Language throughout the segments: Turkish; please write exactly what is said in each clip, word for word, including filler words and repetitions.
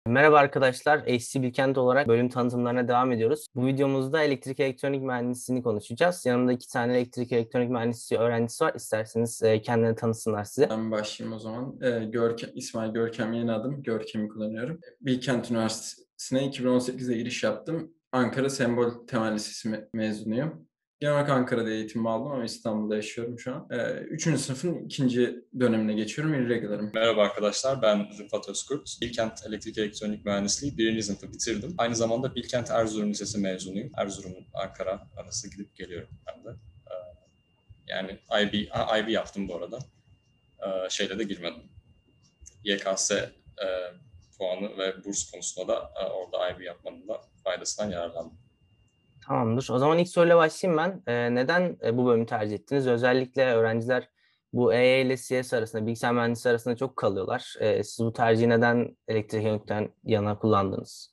Merhaba arkadaşlar, H C Bilkent olarak bölüm tanıtımlarına devam ediyoruz. Bu videomuzda elektrik elektronik mühendisliğini konuşacağız. Yanımda iki tane elektrik elektronik mühendisliği öğrencisi var. İsterseniz e, kendilerini tanısınlar size. Ben başlayayım o zaman. Ee, Görkem, İsmail Görkem yeni adım. Görkem'i kullanıyorum. Bilkent Üniversitesi'ne iki bin on sekizde giriş yaptım. Ankara Sembol Temel Lisesi me- mezunuyum. Genel olarak Ankara'da eğitim aldım ama İstanbul'da yaşıyorum şu an. Ee, üçüncü sınıfın ikinci dönemine geçiyorum. Irregular'ım. Merhaba arkadaşlar, ben Rıfat Özkurt. Bilkent Elektrik Elektronik Mühendisliği birinci sınıfı bitirdim. Aynı zamanda Bilkent Erzurum Lisesi mezunuyum. Erzurum, Ankara arası gidip geliyorum ben de. Ee, Yani I B, ha, I B yaptım bu arada. Ee, Şeyle de girmedim. Y K S e, puanı ve burs konusunda da e, orada I B yapmanın da faydasından yararlandım. Tamamdır. O zaman ilk soruyla başlayayım ben. E, neden e, bu bölümü tercih ettiniz? Özellikle öğrenciler bu E E ile C S arasında, bilgisayar mühendisliği arasında çok kalıyorlar. E, siz bu tercihi neden elektrik elektronikten yana kullandınız?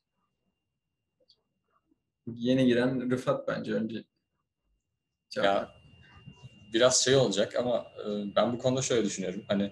Yeni giren Rıfat bence önce cevap ver. Ya biraz şey olacak ama e, ben bu konuda şöyle düşünüyorum. Hani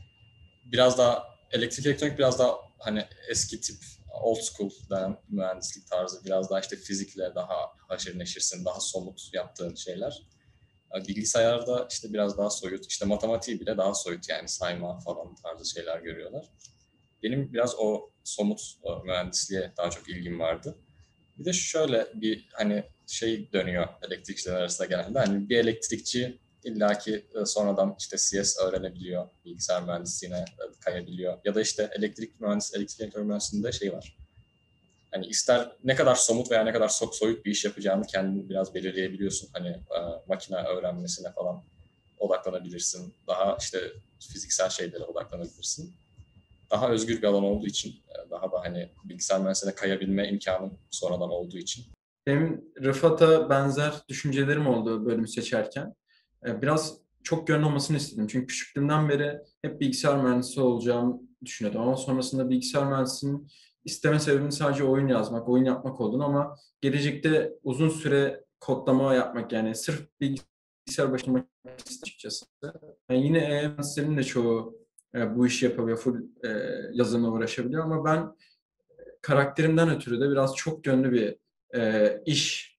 biraz daha elektrik elektronik biraz daha hani eski tip old school denen mühendislik tarzı, biraz daha işte fizikle daha haşır neşirsin, daha somut yaptığın şeyler. Bilgisayarda işte biraz daha soyut, işte matematiği bile daha soyut, yani sayma falan tarzı şeyler görüyorlar. Benim biraz o somut o mühendisliğe daha çok ilgim vardı. Bir de şöyle bir hani şey dönüyor elektrikçiler arasında genelde. Hani bir elektrikçi illaki e, sonradan işte C S öğrenebiliyor, bilgisayar mühendisliğine e, kayabiliyor. Ya da işte elektrik mühendis, elektrik elektronik mühendisliğinde şey var. Hani ister ne kadar somut veya ne kadar so- soyut bir iş yapacağını kendin biraz belirleyebiliyorsun. Hani e, makine öğrenmesine falan odaklanabilirsin. Daha işte fiziksel şeylere odaklanabilirsin. Daha özgür bir alan olduğu için, e, daha da hani bilgisayar mühendisliğine kayabilme imkanım sonradan olduğu için. Benim Rıfat'a benzer düşüncelerim oldu bölüm seçerken. Ee, Biraz çok yönlü olmasını istedim. Çünkü küçüklüğümden beri hep bilgisayar mühendisi olacağımı düşünüyordum. Ama sonrasında bilgisayar mühendisinin isteme sebebinin sadece oyun yazmak, oyun yapmak olduğunu ama gelecekte uzun süre kodlama yapmak, yani sırf bilgisayar başında istedim açıkçası. Yani yine E E mühendislerinin de çoğu e, bu işi yapabiliyor, full e, yazılımla uğraşabiliyor ama ben karakterimden ötürü de biraz çok yönlü bir e, iş,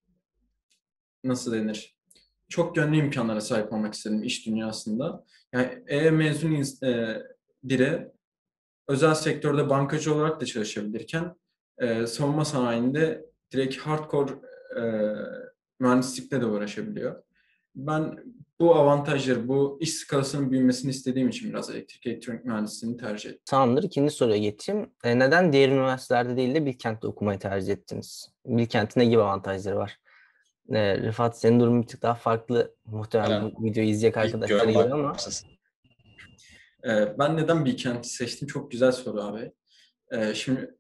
nasıl denir? Çok yönlü imkanlara sahip olmak istedim iş dünyasında. Yani E mezun ins- e, biri özel sektörde bankacı olarak da çalışabilirken e, savunma sanayinde direkt hardcore e, mühendislikle de uğraşabiliyor. Ben bu avantajları, bu iş skalasının büyümesini istediğim için biraz elektrik elektronik mühendisliğini tercih ettim. Tamamdır. İkinci soruya geçeyim. E, neden diğer üniversitelerde değil de Bilkent'te okumayı tercih ettiniz? Bilkent'in ne gibi avantajları var? E, Rıfat, senin durumun bir tık daha farklı. Muhtemelen Aynen. bu videoyu izleyecek İlk arkadaşlara gören göre ama başlasın. E, ben neden Bilkent'i seçtim? Çok güzel soru abi. E, şimdi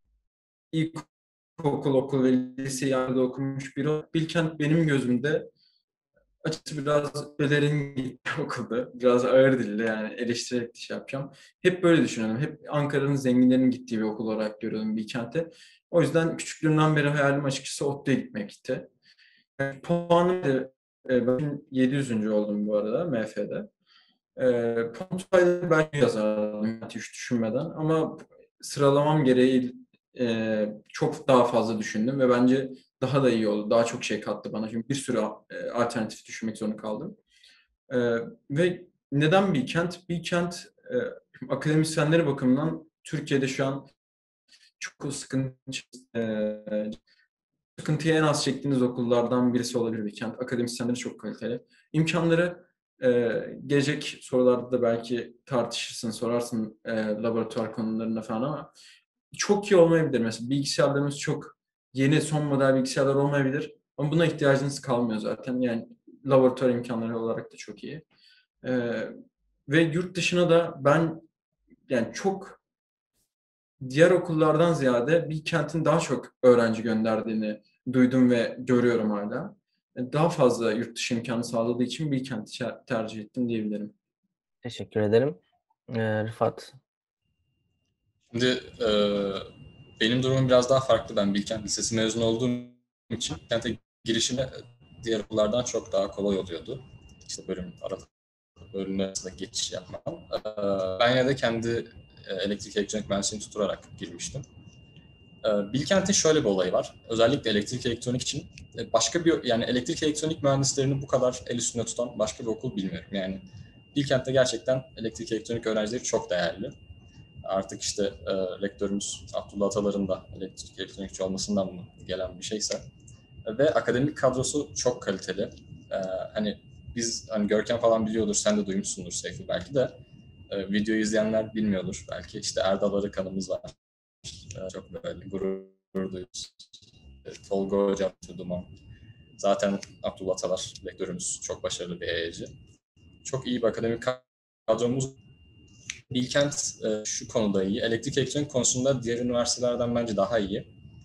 ilkokul, okul ve liseyi aynı okumuş biri olarak Bilkent benim gözümde açıkçası biraz belerin gittiği okuldu. Biraz ağır dilli, yani eleştirerek şey yapacağım. Hep böyle düşünüyordum. Hep Ankara'nın zenginlerinin gittiği bir okul olarak görüyordum Bilkent'i. O yüzden küçüklüğümden beri hayalim açıkçası ODTÜ'ye gitmekti. Yani puanım da e, ben yedi yüzüncü oldum bu arada M F'de. E, Puan ben yazardım hiç düşünmeden ama sıralamam gereği e, çok daha fazla düşündüm ve bence daha da iyi oldu. Daha çok şey kattı bana. Çünkü bir sürü e, alternatif düşünmek zorunda kaldım. E, Ve neden Bilkent? Bilkent e, akademisyenleri bakımından Türkiye'de şu an çok sıkıntı, e, sıkıntıya en az çektiğiniz okullardan birisi olabilir Bilkent. Akademisyenleri çok kaliteli. İmkanları e, gelecek sorularda da belki tartışırsın, sorarsın e, laboratuvar konularında falan ama çok iyi olmayabilir. Mesela bilgisayarlarımız çok yeni, son model bilgisayarlar olmayabilir. Ama buna ihtiyacınız kalmıyor zaten. Yani laboratuvar imkanları olarak da çok iyi. Ee, Ve yurt dışına da ben yani çok diğer okullardan ziyade Bilkent'in daha çok öğrenci gönderdiğini duydum ve görüyorum hala. Daha fazla yurt dışı imkanı sağladığı için Bilkent'i tercih ettim diyebilirim. teşekkür ederim. E, Rıfat. Şimdi e, benim durumum biraz daha farklı. Ben Bilkent Lisesi mezun olduğum için Bilkent'e girişim e, diğer okullardan çok daha kolay oluyordu. İşte bölüm arada bölümler arasında geçiş yapmam. E, ben yine de kendi e, elektrik elektronik mühendisliğini tuturarak girmiştim. Ee, Bilkent'in şöyle bir olayı var. Özellikle elektrik elektronik için e, başka bir yani elektrik elektronik mühendislerini bu kadar el üstünde tutan başka bir okul bilmiyorum. Yani Bilkent'te gerçekten elektrik elektronik öğrencileri çok değerli. Artık işte e, rektörümüz Abdullah Atalar'ın da elektrik elektronikçi olmasından mı gelen bir şeyse e, ve akademik kadrosu çok kaliteli. E, hani biz hani Görkem falan biliyordur, sen de duymuşsundur Seyfi belki de. E, videoyu izleyenler bilmiyordur belki. İşte Erdal Arıkan'ımız var. E, çok böyle gurur duyuyoruz. E, Tolga Hocam, Duman. Zaten Abdullah Atalar rektörümüz çok başarılı bir E Y'ci. Çok iyi bir akademik kadromuz. Bilkent e, şu konuda iyi. Elektrik elektronik konusunda diğer üniversitelerden bence daha iyi.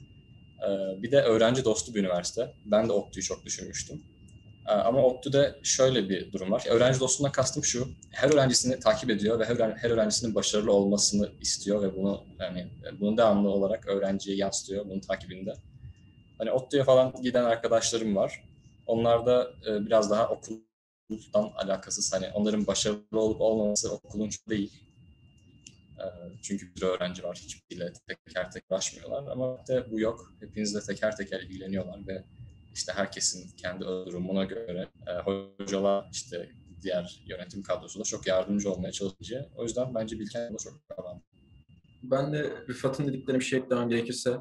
E, bir de öğrenci dostu bir üniversite. Ben de ODTÜ'yü çok düşünmüştüm. E, ama ODTÜ'de şöyle bir durum var. Öğrenci dostundan kastım şu. Her öğrencisini takip ediyor ve her, her öğrencisinin başarılı olmasını istiyor ve bunu yani bunu devamlı olarak öğrenciye yansıtıyor bunun takibinde. Hani ODTÜ'ye falan giden arkadaşlarım var. Onlar da e, biraz daha okuldan alakasız. Hani onların başarılı olup olmaması okulun çok değil. Çünkü bir öğrenci var, hiçbiriyle teker teker uğraşmıyorlar. Ama de bu yok. Hepinizle teker teker ilgileniyorlar ve işte herkesin kendi durumuna göre e, hocalar, işte diğer yönetim kadrosu da çok yardımcı olmaya çalışıyor. O yüzden bence Bilkent'de çok avantajlı. Ben de Rıfat'ın dediklerine bir şey eklemem gerekirse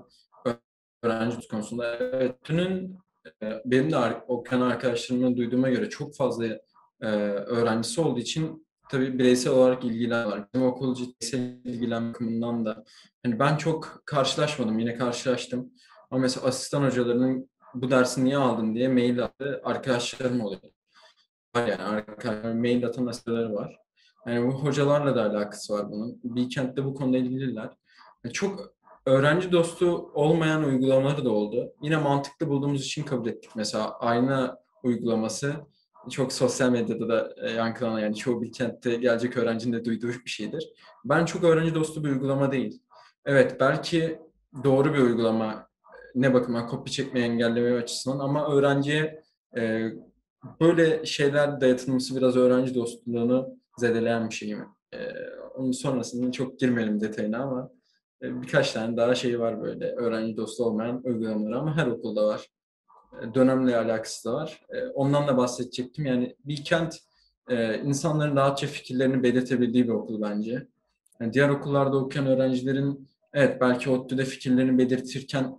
öğrenci konusunda. Evet, tünün benim de okuyan arkadaşlarımın duyduğuma göre çok fazla e, öğrencisi olduğu için tabii bireysel olarak ilgileniyorlar. Bizim okul ciddi ilgilenme bakımından da hani ben çok karşılaşmadım. Yine karşılaştım. Ama mesela asistan hocalarının bu dersi niye aldın diye mail attı arkadaşlarım oluyor. Yani arkadaşlar mail atan asistanları var. Yani bu hocalarla da alakası var bunun. Bilkent'te bu konuda ilgililer. Yani çok öğrenci dostu olmayan uygulamaları da oldu. Yine mantıklı bulduğumuz için kabul ettik. Mesela ayna uygulaması çok sosyal medyada da e, yankılanan, yani çoğu Bilkent'te gelecek öğrencinin de duyduğu bir şeydir. Ben çok öğrenci dostu bir uygulama değil. Evet, belki doğru bir uygulama ne bakımdan kopya çekmeyi engelleme açısından, ama öğrenciye e, böyle şeyler dayatılması biraz öğrenci dostluğunu zedeleyen bir şey mi? Ee, onun sonrasında çok girmeyelim detayına ama e, birkaç tane daha şey var böyle öğrenci dostu olmayan uygulamalar, ama her okulda var. E, dönemle alakası da var. E, ondan da bahsedecektim. Yani Bilkent e, insanların rahatça fikirlerini belirtebildiği bir okul bence. Yani diğer okullarda okuyan öğrencilerin evet belki ODTÜ'de fikirlerini belirtirken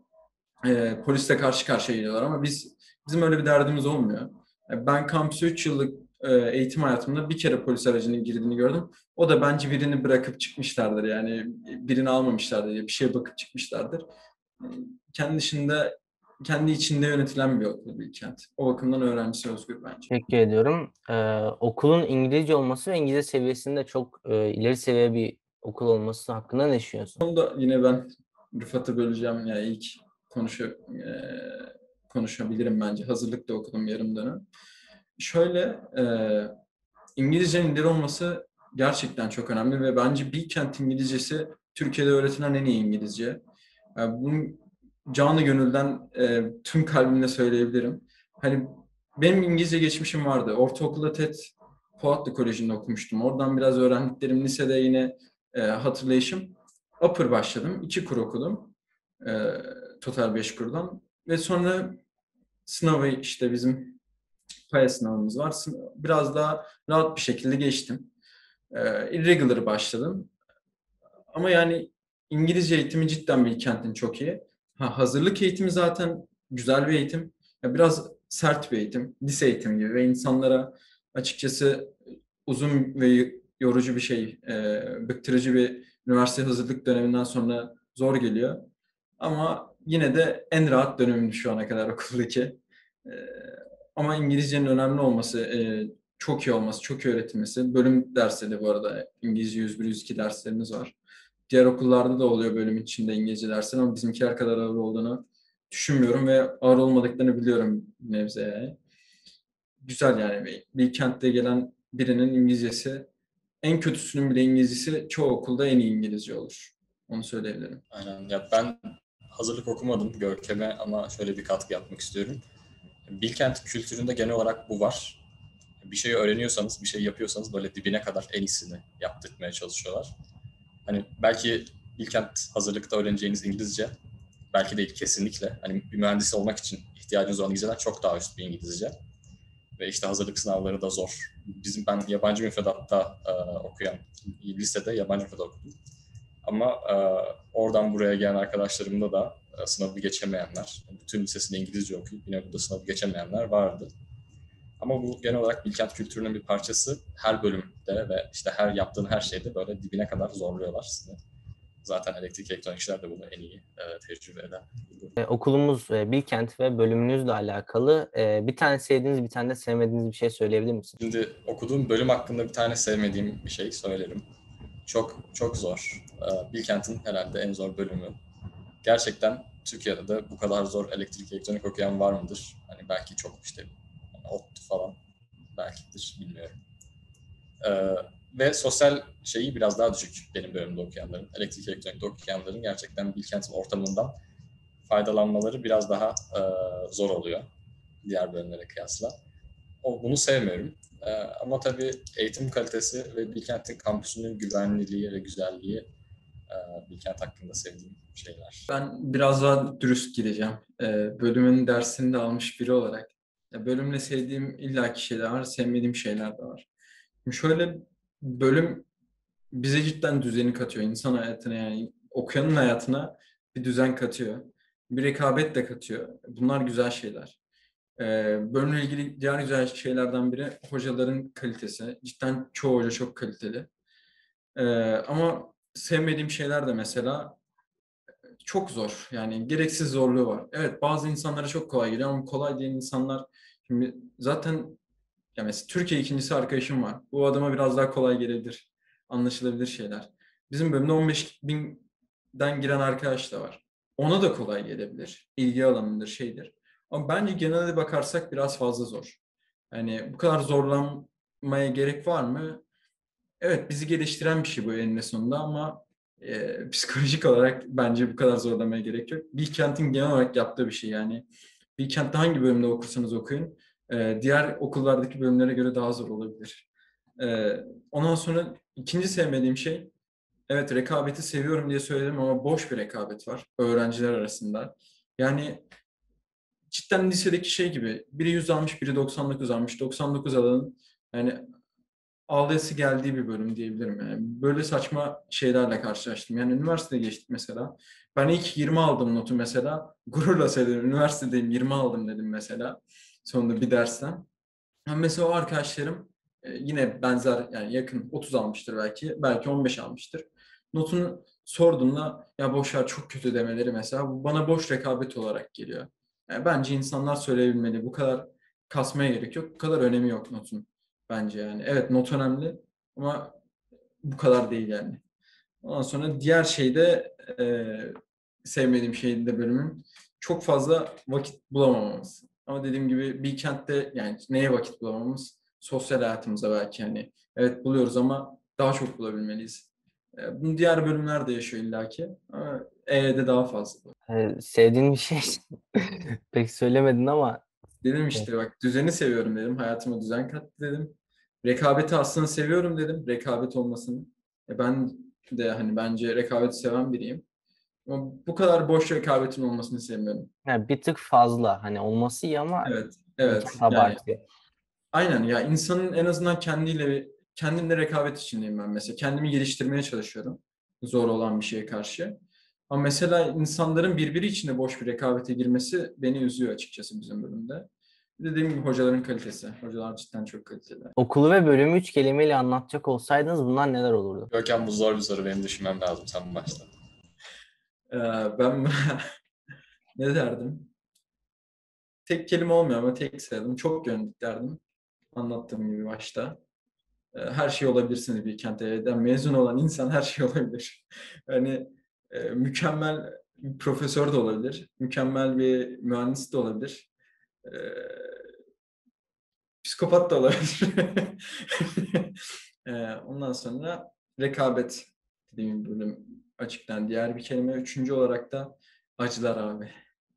e, polisle karşı karşıya geliyorlar, ama biz bizim öyle bir derdimiz olmuyor. E, Ben kampüse üç yıllık e, eğitim hayatımda bir kere polis aracının girdiğini gördüm. O da bence birini bırakıp çıkmışlardır. Yani birini almamışlardır diye bir şeye bakıp çıkmışlardır. E, Kendi dışında, kendi içinde yönetilen bir okul Bilkent. O bakımdan öğrencisi özgür bence. Teşekkür ediyorum. Ee, okulun İngilizce olması ve İngilizce seviyesinde çok e, ileri seviye bir okul olması hakkında ne düşünüyorsun? Onu da yine ben Rıfat'ı böleceğim. Yani ilk konuşa, e, konuşabilirim bence. Hazırlıkta okudum yarım dönem. Şöyle, e, İngilizcenin dil olması gerçekten çok önemli ve bence Bilkent İngilizcesi Türkiye'de öğretilen en iyi İngilizce. Yani bunu canı gönülden e, tüm kalbimle söyleyebilirim. Hani benim İngilizce geçmişim vardı. Ortaokulda TED Poatlı Koleji'nde okumuştum. Oradan biraz öğrendiklerim lisede yine e, hatırlayışım. Upper başladım. İki kur okudum. E, total beş kurdan. Ve sonra sınavı işte bizim paya sınavımız var. Biraz daha rahat bir şekilde geçtim. Ee, irregular başladım. Ama yani İngilizce eğitimi cidden Bilkent'in çok iyi. Ha, hazırlık eğitimi zaten güzel bir eğitim. Ya biraz sert bir eğitim. Lise eğitimi gibi ve insanlara açıkçası uzun ve yorucu bir şey, e, bıktırıcı bir üniversite hazırlık döneminden sonra zor geliyor. Ama yine de en rahat dönemim şu ana kadar okuldaki. E, Ama İngilizcenin önemli olması, e, çok iyi olması, çok iyi öğretilmesi. Bölüm dersleri de bu arada İngilizce yüz bir yüz iki derslerimiz var. Diğer okullarda da oluyor bölüm içinde İngilizce dersler, ama bizimkiler kadar ağır olduğunu düşünmüyorum ve ağır olmadıklarını biliyorum nevzeye. Güzel yani. Bilkent'te gelen birinin İngilizcesi, en kötüsünün bile İngilizcesi çoğu okulda en iyi İngilizce olur. Onu söyleyebilirim. Aynen. Ya ben hazırlık okumadım Görkem'e ama şöyle bir katkı yapmak istiyorum. Bilkent kültüründe genel olarak bu var. Bir şey öğreniyorsanız, bir şey yapıyorsanız böyle dibine kadar en iyisini yaptırmaya çalışıyorlar. Hani belki Bilkent hazırlıkta öğreneceğiniz İngilizce belki değil kesinlikle. Hani bir mühendis olmak için ihtiyacınız olan İngilizceden çok daha üst bir İngilizce. Ve işte hazırlık sınavları da zor. Bizim ben yabancı müfredatta e, okuyan, lisede yabancı müfredat okudum. Ama e, oradan buraya gelen arkadaşlarımda da e, sınavı geçemeyenler, bütün lisesinde İngilizce okuyup yine burada sınavı geçemeyenler vardı. Ama bu genel olarak Bilkent kültürünün bir parçası. Her bölümde ve işte her yaptığın her şeyde böyle dibine kadar zorluyorlar sizi. Zaten elektrik elektronikçiler de bunu en iyi e, tecrübe eden. E, okulumuz e, Bilkent ve bölümünüzle alakalı. E, bir tane sevdiğiniz, bir tane de sevmediğiniz bir şey söyleyebilir misiniz? Şimdi okuduğum bölüm hakkında bir tane sevmediğim bir şey söylerim. Çok çok zor. E, Bilkent'in herhalde en zor bölümü. Gerçekten Türkiye'de de bu kadar zor elektrik elektronik okuyan var mıdır? Hani belki çok işte ODTÜ falan belkidir, bilmiyorum. Ee, ve sosyal şeyi biraz daha düşük benim bölümde okuyanların. Elektrik elektronikte okuyanların gerçekten Bilkent'in ortamından faydalanmaları biraz daha e, zor oluyor diğer bölümlere kıyasla. O, bunu sevmiyorum. Ee, ama tabii eğitim kalitesi ve Bilkent'in kampüsünün güvenliliği ve güzelliği e, Bilkent hakkında sevdiğim şeyler. Ben biraz daha dürüst gideceğim. Ee, bölümün dersini de almış biri olarak. Ya bölümle sevdiğim illaki şeyler var, sevmediğim şeyler de var. Şimdi şöyle, bölüm bize cidden düzeni katıyor. İnsan hayatına, yani okuyanın hayatına bir düzen katıyor. Bir rekabet de katıyor. Bunlar güzel şeyler. Ee, bölümle ilgili diğer güzel şeylerden biri hocaların kalitesi. Cidden çoğu hoca çok kaliteli. Ee, ama sevmediğim şeyler de mesela çok zor. Yani gereksiz zorluğu var. Evet, bazı insanlara çok kolay geliyor ama kolay diyen insanlar, şimdi zaten ya mesela Türkiye ikincisi arkadaşım var. Bu adama biraz daha kolay gelebilir. Anlaşılabilir şeyler. Bizim bölümde on beş binden giren arkadaş da var. Ona da kolay gelebilir. İlgi alanıdır, şeydir. Ama bence genelde bakarsak biraz fazla zor. Yani bu kadar zorlanmaya gerek var mı? Evet, bizi geliştiren bir şey bu eninde sonunda ama e, psikolojik olarak bence bu kadar zorlamaya gerek yok. Bilkent'in genel olarak yaptığı bir şey yani. Bilkent'te hangi bölümde okursanız okuyun, e, diğer okullardaki bölümlere göre daha zor olabilir. E, ondan sonra ikinci sevmediğim şey, evet rekabeti seviyorum diye söyledim ama boş bir rekabet var öğrenciler arasında. Yani cidden lisedeki şey gibi, biri yüz almış, biri doksan dokuz almış. doksan dokuz alanın yani ağlayası geldiği bir bölüm diyebilirim. Yani böyle saçma şeylerle karşılaştım. Yani üniversiteye geçtik mesela. Ben ilk yirmi aldım notu mesela. Gururla söyledim. Üniversitedeyim, yirmi aldım dedim mesela. Sonunda bir dersten. Ama mesela o arkadaşlarım e, yine benzer, yani yakın otuz almıştır belki. Belki on beş almıştır. Notunu sorduğumda ya boş ver çok kötü demeleri mesela bu bana boş rekabet olarak geliyor. Yani bence insanlar söyleyebilmeli. Bu kadar kasmaya gerek yok. Bu kadar önemi yok notun. Bence yani. Evet, not önemli ama bu kadar değil yani. Ondan sonra diğer şeyde e, sevmediğim şey de bölümün çok fazla vakit bulamamamız. Ama dediğim gibi Bilkent'te yani neye vakit bulamamız? Sosyal hayatımıza belki yani. Evet buluyoruz ama daha çok bulabilmeliyiz. E, bunu diğer bölümler de yaşıyor illaki. Ama E'de daha fazla. E, sevdiğin bir şey pek söylemedin ama Dedim e, işte bak, düzeni seviyorum dedim. Hayatıma düzen kattı dedim. Rekabeti aslında seviyorum dedim. Rekabet olmasını. E ben de hani bence rekabeti seven biriyim. Ama bu kadar boş rekabetin olmasını sevmiyorum. yani bir tık fazla hani olması iyi ama Evet, e, evet. çok Yani abartıyor. aynen ya, insanın en azından kendiyle kendimle rekabet içindeyim ben mesela. Kendimi geliştirmeye çalışıyorum. Zor olan bir şeye karşı. Ama mesela insanların birbiri içinde boş bir rekabete girmesi beni üzüyor açıkçası bizim bölümde. Dediğim gibi hocaların kalitesi. Hocalar cidden çok kaliteli. Okulu ve bölümü üç kelimeyle anlatacak olsaydınız bunlar neler olurdu? Görkem bu zor bir soru. Benim düşünmem lazım. Sen başla. Ee, ben ne derdim? Tek kelime olmuyor ama tek sayalım. Çok yönlük derdim. Anlattığım gibi başta. Ee, her şey olabilirsiniz bir Bilkent'ten mezun olan insan, her şey olabilir. Yani e, mükemmel bir profesör de olabilir. Mükemmel bir mühendis de olabilir. Ee, psikopat da olabilir. Ee, ondan sonra rekabet dediğim bölüm açıktan diğer bir kelime. Üçüncü olarak da acılar abi.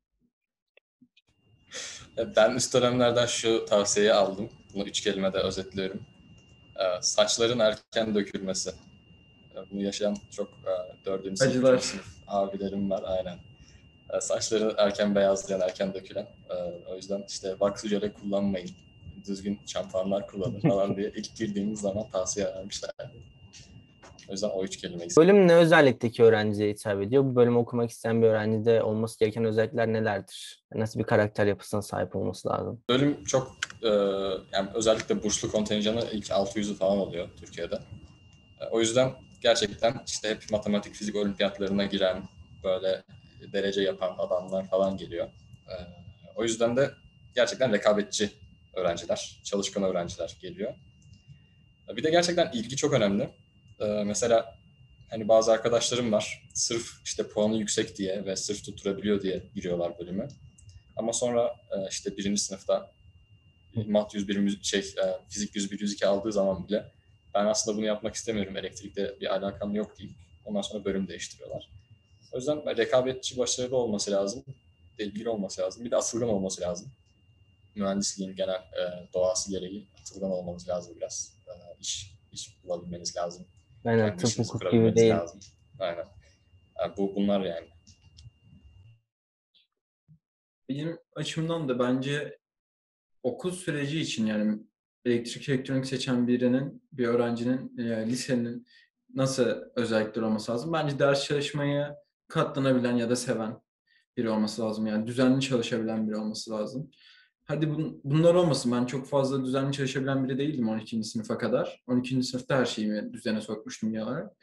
Ben üst dönemlerden şu tavsiyeyi aldım. Bunu üç kelimede özetliyorum. Ee, saçların erken dökülmesi. Ee, Bunu yaşayan çok e, dördüncü sınıf, üçüncü Acılar. sınıf abilerim var aynen. E, saçları erken beyazlayan, erken dökülen. E, o yüzden işte wax jöle kullanmayın, düzgün şampuanlar kullanın falan diye ilk girdiğimiz zaman tavsiye vermişlerdi. O yüzden o üç kelimeyi Bölüm ne özellikteki öğrenciye hitap ediyor? Bu bölümü okumak isteyen bir öğrencide olması gereken özellikler nelerdir? Nasıl bir karakter yapısına sahip olması lazım? Bölüm çok e, yani özellikle burslu kontenjanı ilk altı yüzü falan oluyor Türkiye'de. E, o yüzden gerçekten işte hep matematik, fizik olimpiyatlarına giren, böyle derece yapan adamlar falan geliyor. E, o yüzden de gerçekten rekabetçi öğrenciler, çalışkan öğrenciler geliyor. E, bir de gerçekten ilgi çok önemli. E, mesela hani bazı arkadaşlarım var, sırf işte puanı yüksek diye ve sırf tutturabiliyor diye giriyorlar bölüme. Ama sonra e, işte birinci sınıfta mat yüz bir şey e, fizik yüz bir yüz iki aldığı zaman bile ben aslında bunu yapmak istemiyorum, elektrikte bir alakam yok deyip ondan sonra bölüm değiştiriyorlar. O yüzden rekabetçi, başarılı olması lazım, ilgili olması lazım, bir de atılgan olması lazım. Mühendisliğin genel e, doğası gereği atılgan olmanız lazım biraz. E, iş, iş bulabilmeniz lazım. Aynen, Kendi tıp işinizi hukuk gibi kurabilmeniz değil. lazım. Aynen. Yani bu bunlar yani. Benim açımdan da bence okul süreci için yani elektrik elektronik seçen birinin, bir öğrencinin e, lisenin nasıl özellikleri olması lazım? Bence ders çalışmaya katlanabilen ya da seven biri olması lazım. Yani düzenli çalışabilen biri olması lazım. Hadi bun, bunlar olmasın. Ben çok fazla düzenli çalışabilen biri değildim on ikinci sınıfa kadar. on ikinci sınıfta her şeyimi düzene sokmuştum genel olarak.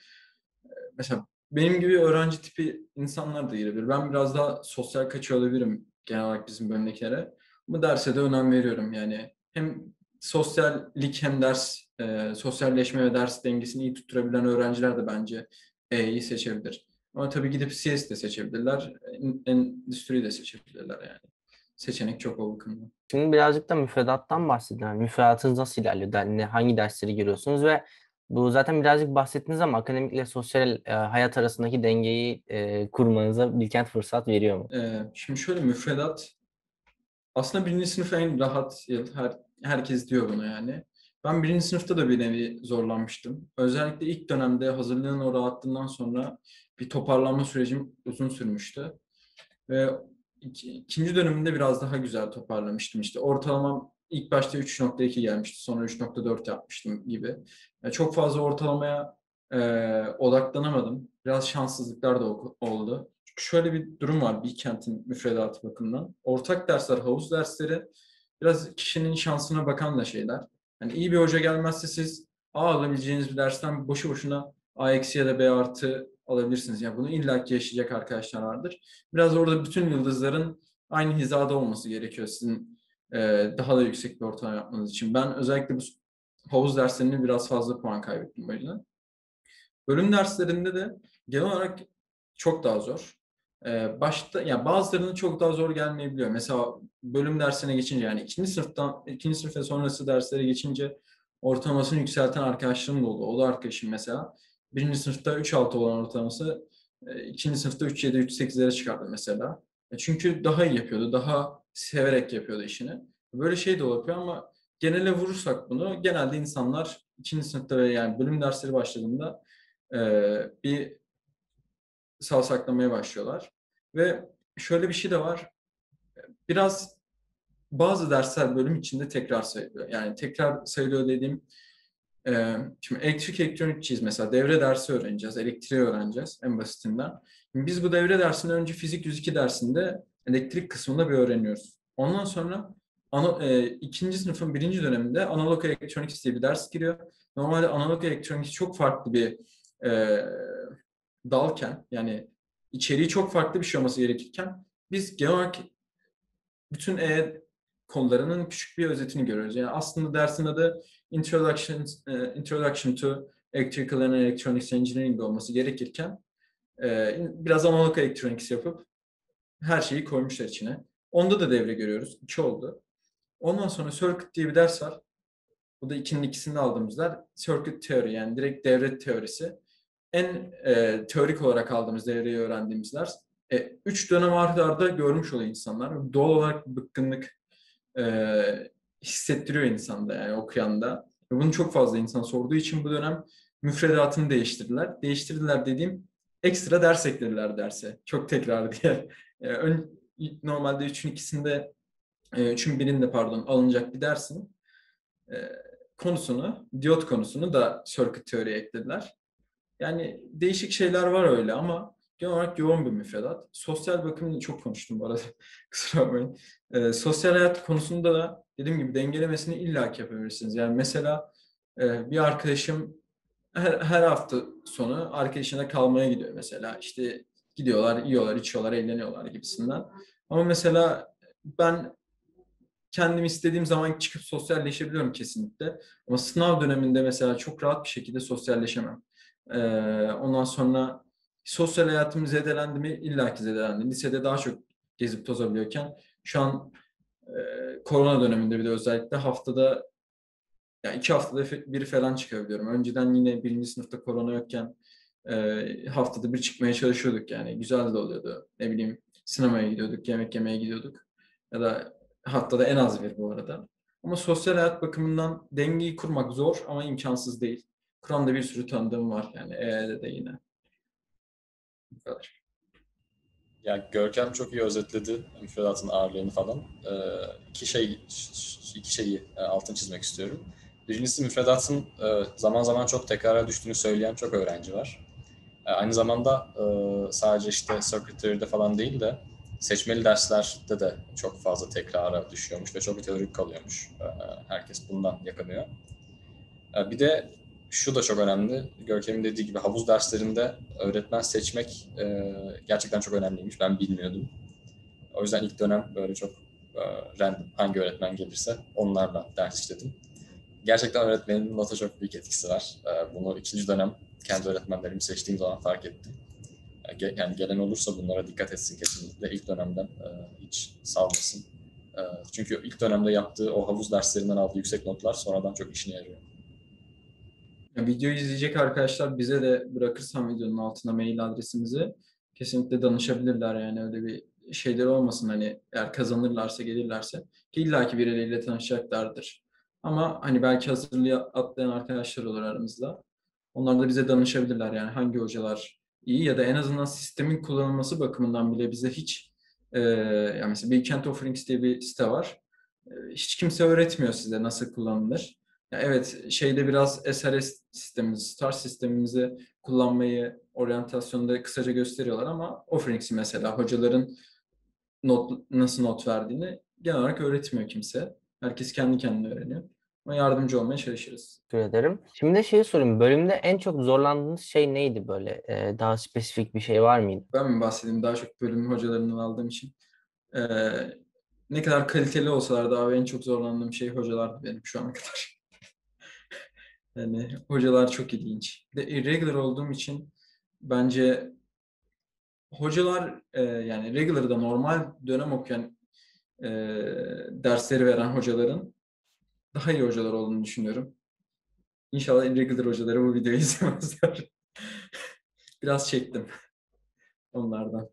Mesela benim gibi öğrenci tipi insanlar da girebilir. Ben biraz daha sosyal kaçıyor olabilirim genel olarak bizim bölümdekilere. Ama derse de önem veriyorum yani. Hem sosyallik hem ders, e, sosyalleşme ve ders dengesini iyi tutturabilen öğrenciler de bence E'yi seçebilir. Ama tabii gidip C S de seçebilirler, en- endüstriyi de seçebilirler yani. Seçenek çok o bakımdan. Şimdi birazcık da müfredattan bahsedelim. Yani müfredatınız nasıl ilerliyor? Der- ne- hangi dersleri görüyorsunuz ve bu zaten birazcık bahsettiniz ama akademikle sosyal e, hayat arasındaki dengeyi e, kurmanıza Bilkent fırsat veriyor mu? E, şimdi şöyle müfredat aslında birinci sınıf en rahat yıl. Her, herkes diyor bunu yani. Ben birinci sınıfta da bir nevi zorlanmıştım. Özellikle ilk dönemde hazırlığın o rahatlığından sonra bir toparlanma sürecim uzun sürmüştü. Ve iki, ikinci döneminde biraz daha güzel toparlamıştım işte. Ortalamam ilk başta üç nokta iki gelmişti. Sonra üç nokta dört yapmıştım gibi. Yani çok fazla ortalamaya e, odaklanamadım. Biraz şanssızlıklar da o- oldu. Çünkü şöyle bir durum var Bilkent'in müfredatı bakımından. Ortak dersler, havuz dersleri biraz kişinin şansına bakan da şeyler. Yani iyi bir hoca gelmezse siz A alabileceğiniz bir dersten boşu boşuna A eksi ya da B artı alabilirsiniz. Yani bunu illaki yaşayacak arkadaşlar vardır. Biraz orada bütün yıldızların aynı hizada olması gerekiyor sizin e, daha da yüksek bir ortalama yapmanız için. Ben özellikle bu havuz derslerinde biraz fazla puan kaybettim o yüzden. Bölüm derslerinde de genel olarak çok daha zor. Ee, başta yani bazılarının çok daha zor gelmeyebiliyor. Mesela bölüm dersine geçince yani ikinci sınıftan ikinci sınıf ve sonrası derslere geçince ortalamasını yükselten arkadaşlarım da oldu. O da arkadaşım mesela. Birinci sınıfta üç virgül altı olan ortalaması e, ikinci sınıfta üç virgül yedi, üç virgül sekizlere çıkardı mesela. E, Çünkü daha iyi yapıyordu, daha severek yapıyordu işini. Böyle şey de olabiliyor ama genele vurursak bunu genelde insanlar ikinci sınıfta ve yani bölüm dersleri başladığında e, bir savsaklamaya başlıyorlar. Ve şöyle bir şey de var. Biraz bazı dersler bölüm içinde tekrar sayılıyor. Yani tekrar sayılıyor dediğim e, şimdi elektrik elektronikçiyiz mesela devre dersi öğreneceğiz, elektriği öğreneceğiz en basitinden. Şimdi biz bu devre dersini önce fizik yüz iki dersinde elektrik kısmında bir öğreniyoruz. Ondan sonra ana, e, ikinci sınıfın birinci döneminde analog elektronik diye bir ders giriyor. Normalde analog elektronik çok farklı bir e, dalken yani içeriği çok farklı bir şey olması gerekirken biz genel olarak bütün E konularının küçük bir özetini görüyoruz. Yani aslında dersin adı Introduction, e, Introduction to Electrical and Electronics Engineering olması gerekirken e, biraz analog electronics yapıp her şeyi koymuşlar içine. Onda da devre görüyoruz. İki oldu. Ondan sonra Circuit diye bir ders var. Bu da ikinin ikisini aldığımız ders. Circuit Theory yani direkt devre teorisi. En e, teorik olarak aldığımız devreyi öğrendiğimiz ders. E, üç dönem arda arda görmüş oluyor insanlar. Doğal olarak bıkkınlık e, hissettiriyor insanda yani okuyanda. Ve bunu çok fazla insan sorduğu için bu dönem müfredatını değiştirdiler. Değiştirdiler dediğim ekstra ders eklediler derse. Çok tekrar diye E, ön, normalde üçün ikisinde, e, üçün birinde pardon alınacak bir dersin e, konusunu, diyot konusunu da circuit teoriye eklediler. Yani değişik şeyler var öyle ama genel olarak yoğun bir müfredat. Sosyal bakımını çok konuştum bu arada. Kusura bakmayın. Ee, sosyal hayat konusunda da dediğim gibi dengelemesini illaki yapabilirsiniz. Yani mesela e, bir arkadaşım her, her hafta sonu arkadaşına kalmaya gidiyor mesela. İşte gidiyorlar, yiyorlar, içiyorlar, eğleniyorlar gibisinden. Ama mesela ben kendim istediğim zaman çıkıp sosyalleşebiliyorum kesinlikle. Ama sınav döneminde mesela çok rahat bir şekilde sosyalleşemem. Ee, ondan sonra sosyal hayatım zedelendi mi? İlla ki zedelendi. Lisede daha çok gezip tozabiliyorken şu an e, korona döneminde bir de özellikle haftada yani iki haftada bir falan çıkabiliyorum. Önceden yine birinci sınıfta korona yokken e, haftada bir çıkmaya çalışıyorduk yani. Güzel de oluyordu. Ne bileyim sinemaya gidiyorduk, yemek yemeye gidiyorduk. Ya da haftada en az bir bu arada. Ama sosyal hayat bakımından dengeyi kurmak zor ama imkansız değil. Kuran da bir sürü tanıdığım var yani E Y L'de de yine. Bu kadar. Ya Görkem çok iyi özetledi müfredatın ağırlığını falan. Ee, iki şey iki şeyi e, altını çizmek istiyorum. Birincisi müfredatın e, zaman zaman çok tekrara düştüğünü söyleyen çok öğrenci var. E, aynı zamanda e, sadece işte secretary'de falan değil de seçmeli derslerde de çok fazla tekrara düşüyormuş ve çok teorik kalıyormuş. E, herkes bundan yakınıyor. E, bir de şu da çok önemli. Görkem'in dediği gibi havuz derslerinde öğretmen seçmek e, gerçekten çok önemliymiş. Ben bilmiyordum. O yüzden ilk dönem böyle çok e, random hangi öğretmen gelirse onlarla ders işledim. Gerçekten öğretmenin nota çok büyük etkisi var. E, bunu ikinci dönem kendi öğretmenlerimi seçtiğim zaman fark ettim. Yani gelen olursa bunlara dikkat etsin kesinlikle. İlk dönemden e, hiç salmasın. E, çünkü ilk dönemde yaptığı o havuz derslerinden aldığı yüksek notlar sonradan çok işine yarıyor. Ya, videoyu izleyecek arkadaşlar bize de bırakırsam videonun altına mail adresimizi kesinlikle danışabilirler yani öyle bir şeyler olmasın hani eğer kazanırlarsa gelirlerse ki illaki birileriyle tanışacaklardır. Ama hani belki hazırlığı atlayan arkadaşlar olur aramızda. Onlar da bize danışabilirler yani hangi hocalar iyi ya da en azından sistemin kullanılması bakımından bile bize hiç e, yani mesela Bilkent Offerings diye bir site var. E, hiç kimse öğretmiyor size nasıl kullanılır. Ya evet şeyde biraz S R S sistemimizi, Star sistemimizi kullanmayı oryantasyonda kısaca gösteriyorlar ama Offerings'i mesela hocaların not, nasıl not verdiğini genel olarak öğretmiyor kimse. Herkes kendi kendine öğreniyor. Ama yardımcı olmaya çalışırız. Teşekkür ederim. Şimdi de şeyi sorayım. Bölümde en çok zorlandığınız şey neydi böyle? Ee, daha spesifik bir şey var mıydı? Ben mi bahsedeyim daha çok bölüm hocalarından aldığım için? Ee, ne kadar kaliteli olsalar da abi en çok zorlandığım şey hocalardı benim şu ana kadar. Yani hocalar çok ilginç. Bir de irregular olduğum için bence hocalar e, yani regular'da normal dönem okuyan e, dersleri veren hocaların daha iyi hocalar olduğunu düşünüyorum. İnşallah irregular hocaları bu videoyu izlemezler. Biraz çektim onlardan.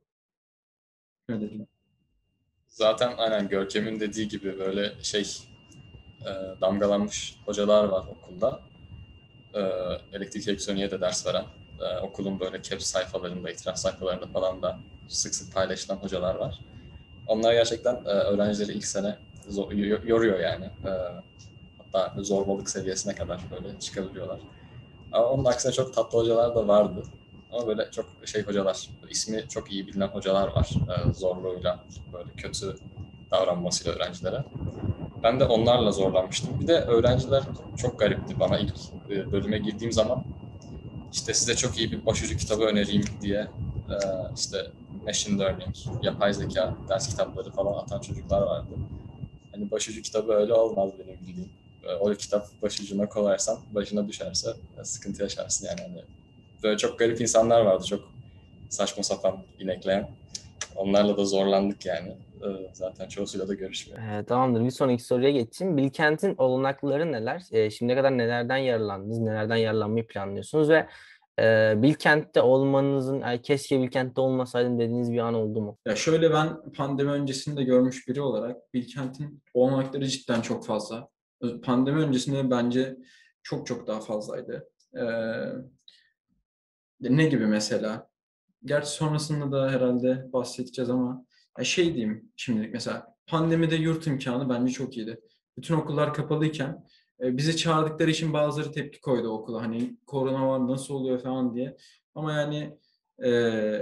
Öyle diyeyim. Zaten aynen Görkem'in dediği gibi böyle şey e, damgalanmış hocalar var okulda. E, elektrik elektroniğe de ders veren. E, okulun böyle caps sayfalarında, itiraf sayfalarında falan da sık sık paylaşılan hocalar var. Onlar gerçekten e, öğrencileri ilk sene zor, yoruyor yani. E, hatta zorbalık seviyesine kadar böyle çıkabiliyorlar. Ama onun aksine çok tatlı hocalar da vardı. Ama böyle çok şey hocalar, ismi çok iyi bilinen hocalar var. E, zorluğuyla, böyle kötü davranmasıyla öğrencilere. Ben de onlarla zorlanmıştım. Bir de öğrenciler çok garipti bana ilk e, bölüme girdiğim zaman. İşte size çok iyi bir başucu kitabı önereyim diye e, işte machine learning, yapay zeka ders kitapları falan atan çocuklar vardı. Hani başucu kitabı öyle olmaz benim bildiğim. E, O kitap başucuna koyarsan başına düşerse e, sıkıntı yaşarsın yani. Hani böyle çok garip insanlar vardı, çok saçma sapan inekleyen. Onlarla da zorlandık yani. E, Zaten çoğusuyla da görüşmüyor. Ee, tamamdır. Bir sonraki soruya geçeyim. Bilkent'in olanakları neler? Ee, şimdiye kadar nelerden yararlandınız? Nelerden yararlanmayı planlıyorsunuz? Ve e, Bilkent'te olmanızın, "Ay, keşke Bilkent'te olmasaydım" dediğiniz bir an oldu mu? Ya şöyle ben pandemi öncesinde görmüş biri olarak Bilkent'in olanakları cidden çok fazla. Pandemi öncesinde bence çok çok daha fazlaydı. Ee, ne gibi mesela? gerçi sonrasında da herhalde bahsedeceğiz ama ya şey diyeyim şimdilik, mesela pandemide yurt imkanı bence çok iyiydi. Bütün okullar kapalıyken e, bizi çağırdıkları için bazıları tepki koydu okula. Hani korona var nasıl oluyor falan diye. Ama yani e,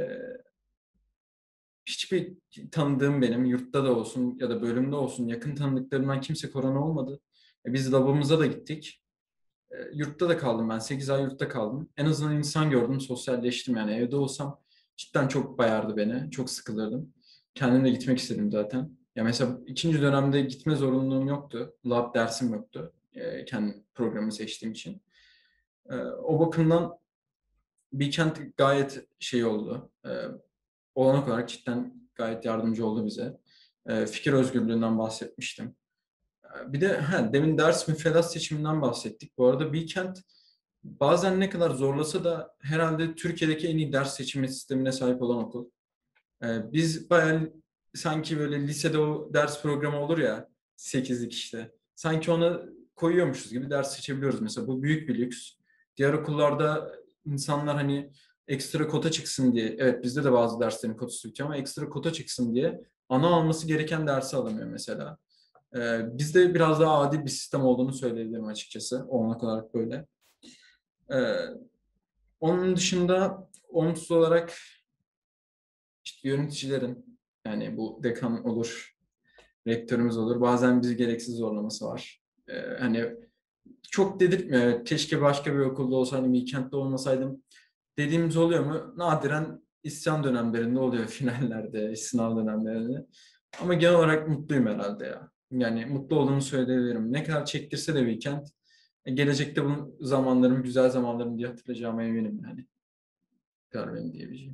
hiçbir tanıdığım benim yurtta da olsun ya da bölümde olsun yakın tanıdıklarımdan kimse korona olmadı. E, biz labımıza da gittik. E, yurtta da kaldım ben. sekiz ay yurtta kaldım. En azından insan gördüm, sosyalleştim yani. Evde olsam cidden çok bayardı beni. Çok sıkılırdım. Kendim de gitmek istedim zaten. Ya mesela ikinci dönemde gitme zorunluluğum yoktu. Lab dersim yoktu. E, kendi programı seçtiğim için. E, o bakımdan Bilkent gayet şey oldu. E, olanak olarak cidden gayet yardımcı oldu bize. E, fikir özgürlüğünden bahsetmiştim. E, bir de he, demin ders müfredat seçiminden bahsettik. Bu arada Bilkent bazen ne kadar zorlasa da herhalde Türkiye'deki en iyi ders seçimi sistemine sahip olan okul. Ee, biz bayağı sanki böyle lisede o ders programı olur ya, sekizlik işte. Sanki ona koyuyormuşuz gibi ders seçebiliyoruz mesela. Bu büyük bir lüks. Diğer okullarda insanlar hani ekstra kota çıksın diye, evet bizde de bazı derslerin kotası bitiyor ama ekstra kota çıksın diye ana alması gereken dersi alamıyor mesela. Ee, bizde biraz daha adil bir sistem olduğunu söyleyebilirim açıkçası. Olmak olarak böyle. Ee, Onun dışında olumsuz olarak işte yöneticilerin, yani bu dekan olur, rektörümüz olur. Bazen bizi gereksiz zorlaması var. Ee, hani çok dedirtmiyor. Evet, keşke başka bir okulda olsaydım, Bilkent'te olmasaydım dediğimiz oluyor mu? Nadiren isyan dönemlerinde oluyor, finallerde, sınav dönemlerinde. Ama genel olarak mutluyum herhalde ya. Yani mutlu olduğumu söyleyebilirim. Ne kadar çektirse de Bilkent, gelecekte bu zamanlarım güzel zamanlarım diye hatırlayacağıma eminim yani. Tekrar benim diyebileceğim.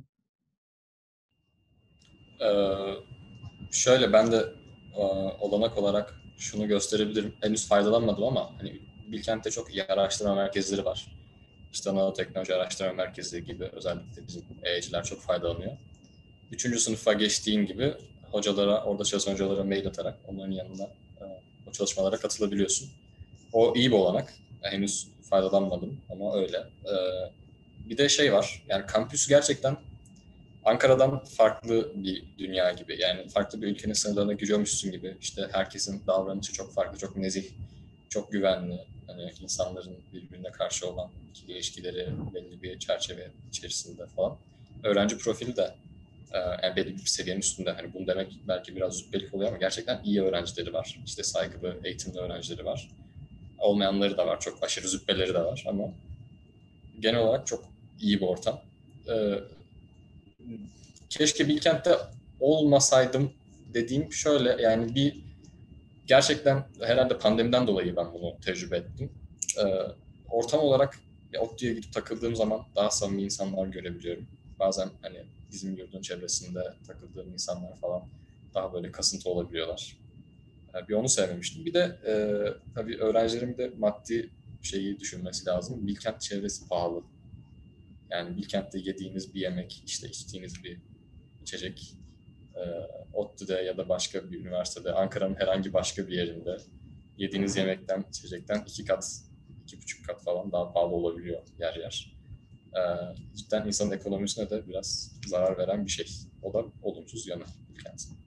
Ee, şöyle ben de e, olanak olarak şunu gösterebilirim. Henüz faydalanmadım ama hani Bilkent'te çok iyi araştırma merkezleri var. İşte Nanoteknoloji Araştırma Merkezi gibi özellikle bizim E Y'ciler çok faydalanıyor. Üçüncü sınıfa geçtiğin gibi hocalara, orada çalışan hocalara mail atarak onların yanında e, o çalışmalara katılabiliyorsun. O iyi bir olanak. Yani henüz faydalanmadım ama öyle. E, bir de şey var, yani kampüs gerçekten Ankara'dan farklı bir dünya gibi. Yani farklı bir ülkenin sınırlarına giriyormuşsun gibi. İşte herkesin davranışı çok farklı, çok nezih, çok güvenli. Hani insanların birbirine karşı olan ikili ilişkileri belli bir çerçeve içerisinde falan. Öğrenci profili de e, yani belli bir seviyenin üstünde. Hani bunu demek belki biraz züppelik oluyor ama gerçekten iyi öğrencileri var. İşte saygılı, eğitimli öğrencileri var. Olmayanları da var. Çok aşırı züppeleri de var ama genel olarak çok iyi bir ortam. E, keşke Bilkent'te olmasaydım dediğim şöyle, yani bir gerçekten herhalde pandemiden dolayı ben bunu tecrübe ettim. Ee, ortam olarak ya, ODTÜ'ye gidip takıldığım zaman daha samimi insanlar görebiliyorum. Bazen hani bizim yurdun çevresinde takıldığım insanlar falan daha böyle kasıntı olabiliyorlar. Yani bir onu sevmemiştim. Bir de e, tabii öğrencilerin de maddi şeyi düşünmesi lazım. Bilkent çevresi pahalı. Yani Bilkent'te yediğiniz bir yemek, işte içtiğiniz bir içecek, e, ODTÜ'de ya da başka bir üniversitede, Ankara'nın herhangi başka bir yerinde yediğiniz yemekten, içecekten iki kat, iki buçuk kat falan daha pahalı olabiliyor yer yer. E, cidden insanın ekonomisine de biraz zarar veren bir şey. O da olumsuz yanı Bilkent'in.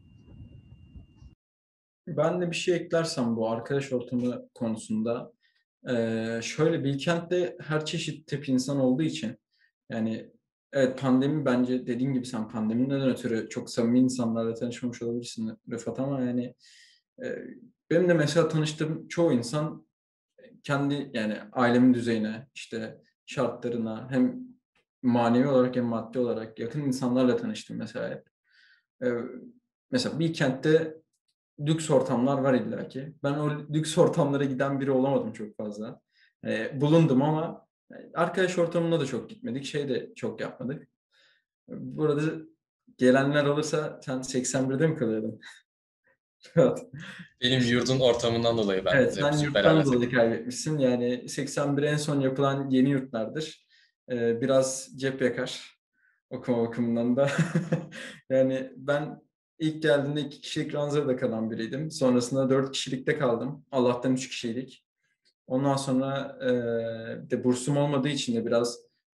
Ben de bir şey eklersem bu arkadaş ortamı konusunda, eee, şöyle Bilkent'te her çeşit tip insan olduğu için, yani evet pandemi, bence dediğin gibi sen pandemiden ötürü çok samimi insanlarla tanışmamış olabilirsin Rıfat, ama yani eee, benim de mesela tanıştığım çoğu insan kendi, yani ailemin düzeyine, işte şartlarına, hem manevi olarak hem maddi olarak yakın insanlarla tanıştım mesela hep. Eee, Mesela Bilkent'te lüks ortamlar var illaki. Ben o lüks ortamlara giden biri olamadım çok fazla. Ee, bulundum ama arkadaş ortamına da çok gitmedik. Şey de çok yapmadık. Burada gelenler olursa, sen seksen birde mi kalıyordun? Evet. Benim yurdun ortamından dolayı ben Evet, hep sen züppelerle yurttan dolayı takıldım. kaybetmişsin. Yani seksen bir en son yapılan yeni yurtlardır. Ee, biraz cep yakar okuma bakımından da. Yani ben ilk geldiğimde iki kişilik ranzada kalan biriydim. Sonrasında dört kişilikte kaldım. Allah'tan üç kişiydik. Ondan sonra e, de bursum olmadığı için de biraz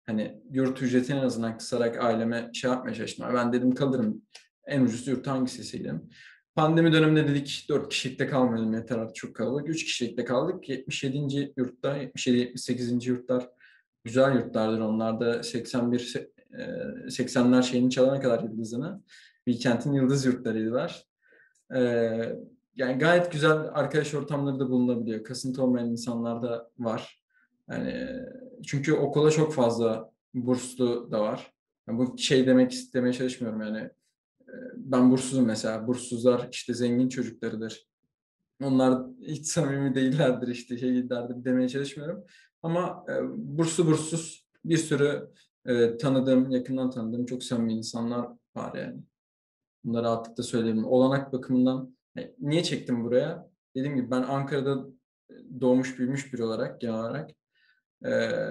Hani yurt ücretini en azından kısarak aileme şey yapmaya çalıştım. Ben dedim kalırım. En ucuz yurt hangisiydi? Pandemi döneminde dedik dört kişilikte kalmayalım yeter artık çok kalabalık. üç kişilikte kaldık. yetmiş yedinci yurtta, yetmiş yedi yetmiş sekizinci yurtlar güzel yurtlardır. Onlar da seksen bir e, seksenler şeyini çalana kadar yıldızını. Bilkent'in yıldız yurtlarıydılar. E, Yani gayet güzel arkadaş ortamları da bulunabiliyor. Kasıntı olmayan insanlar da var. Yani çünkü okula çok fazla burslu da var. Yani bu şey demek istemeye çalışmıyorum yani. Ben burssuzum mesela. Burssuzlar işte zengin çocuklarıdır. Onlar hiç samimi değillerdir işte şey değillerdir demeye çalışmıyorum. Ama e, burslu burssuz bir sürü e, tanıdığım, yakından tanıdığım çok samimi insanlar var yani. Bunları rahatlıkla söyleyebilirim. Olanak bakımından e, niye çektim buraya? Dediğim gibi ben Ankara'da doğmuş büyümüş biri olarak genel olarak e,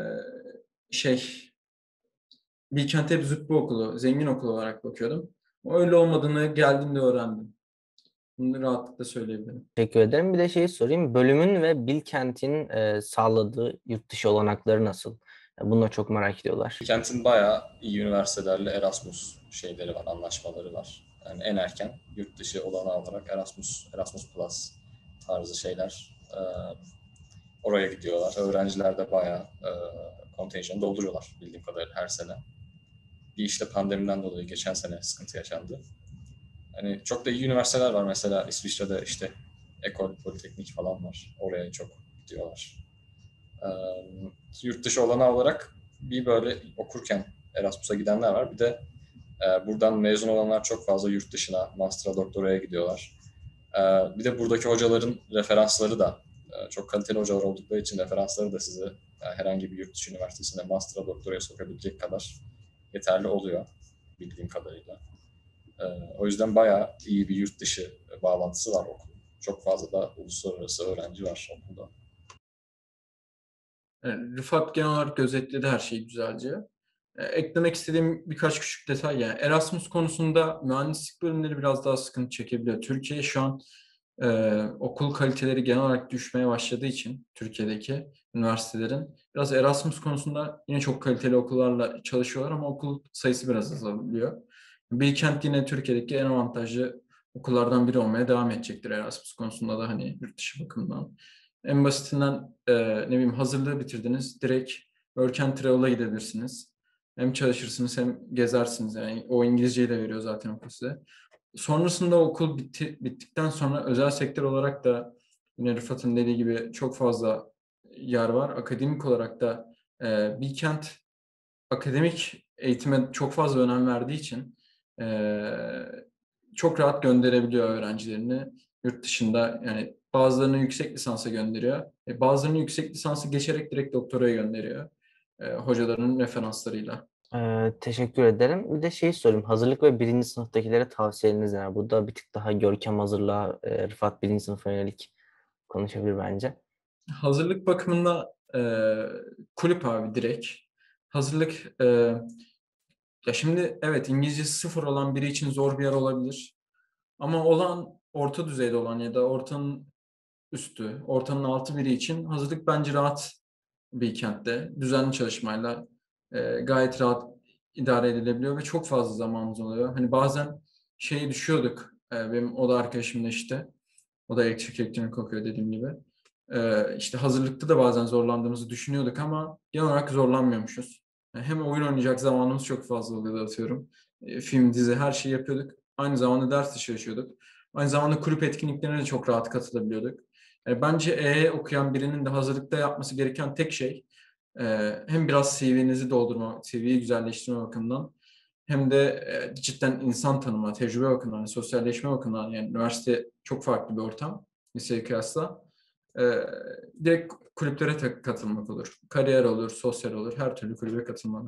şey Bilkent hep züppe okulu, zengin okul olarak bakıyordum. Öyle olmadığını geldiğimde öğrendim. Bunu rahatlıkla söyleyebilirim. Teşekkür ederim. Bir de şeyi sorayım. Bölümün ve Bilkent'in e, sağladığı yurt dışı olanakları nasıl? Ya Bunları çok merak ediyorlar. Kentin bayağı iyi üniversitelerle Erasmus şeyleri var, anlaşmaları var. Yani en erken yurt dışı olanağı olarak Erasmus, Erasmus Plus tarzı şeyler e, oraya gidiyorlar. Öğrenciler de bayağı e, kontenjanı dolduruyorlar bildiğim kadarıyla her sene. Bir işte pandemiden dolayı geçen sene sıkıntı yaşandı. Hani çok da iyi üniversiteler var. Mesela İsviçre'de işte Ekol, Politeknik falan var. Oraya çok gidiyorlar. Ee, Yurt dışı olanağı olarak bir böyle okurken Erasmus'a gidenler var. Bir de e, buradan mezun olanlar çok fazla yurt dışına, master'a, doktoraya gidiyorlar. Ee, bir de buradaki hocaların referansları da e, çok kaliteli hocalar oldukları için referansları da sizi e, herhangi bir yurt dışı üniversitesinde master'a, doktoraya sokabilecek kadar yeterli oluyor bildiğim kadarıyla. Ee, o yüzden bayağı iyi bir yurt dışı bağlantısı var okulun. Çok fazla da uluslararası öğrenci var okulda. Yani Rıfat genel olarak gözetledi her şeyi güzelce. E, eklemek istediğim birkaç küçük detay yani Erasmus konusunda mühendislik bölümleri biraz daha sıkıntı çekebiliyor. Türkiye şu an e, okul kaliteleri genel olarak düşmeye başladığı için Türkiye'deki üniversitelerin biraz Erasmus konusunda yine çok kaliteli okullarla çalışıyorlar ama okul sayısı biraz azalıyor. Bilkent yine Türkiye'deki en avantajlı okullardan biri olmaya devam edecektir Erasmus konusunda da hani yurt dışı bakımından. En basitinden e, ne bileyim hazırlığı bitirdiniz. Direkt Work and Travel'a gidebilirsiniz. Hem çalışırsınız hem gezersiniz. Yani o İngilizceyi de veriyor zaten okul size. Sonrasında okul bitti, bittikten sonra özel sektör olarak da yine Rıfat'ın dediği gibi çok fazla yer var. Akademik olarak da e, Bilkent akademik eğitime çok fazla önem verdiği için e, çok rahat gönderebiliyor öğrencilerini yurt dışında. Yani bazılarını yüksek lisansa gönderiyor. E, bazılarını yüksek lisansı geçerek direkt doktoraya gönderiyor. E, hocaların referanslarıyla. Ee, teşekkür ederim. Bir de şeyi sorayım. Hazırlık ve birinci sınıftakilere tavsiyeleriniz neler? Burada bir tık daha Görkem hazırlığa, e, Rıfat birinci sınıfa yönelik konuşabilir bence. Hazırlık bakımında e, kulüp abi direkt. Hazırlık e, ya şimdi evet İngilizce sıfır olan biri için zor bir yer olabilir. Ama olan orta düzeyde olan ya da ortanın üstü, ortanın altı biri için hazırlık bence rahat bir kentte. Düzenli çalışmayla e, gayet rahat idare edilebiliyor ve çok fazla zamanımız oluyor. Hani bazen şeye düşüyorduk. E, benim o da arkadaşım da işte. O da elektrik elektronik okuyor dediğim gibi. E, işte hazırlıkta da bazen zorlandığımızı düşünüyorduk ama genel olarak zorlanmıyormuşuz. Yani hem oyun oynayacak zamanımız çok fazla oluyordu atıyorum. E, film, dizi her şeyi yapıyorduk. Aynı zamanda ders dışı yaşıyorduk. Aynı zamanda kulüp etkinliklerine de çok rahat katılabiliyorduk. Yani bence E E okuyan birinin de hazırlıkta yapması gereken tek şey e, hem biraz C V'nizi doldurma, C V'yi güzelleştirme bakımından hem de e, cidden insan tanıma, tecrübe bakımından, yani sosyalleşme bakımından yani üniversite çok farklı bir ortam liseye kıyasla. E, Direkt kulüplere ta- katılmak olur. Kariyer olur, sosyal olur, her türlü kulübe katılmalı.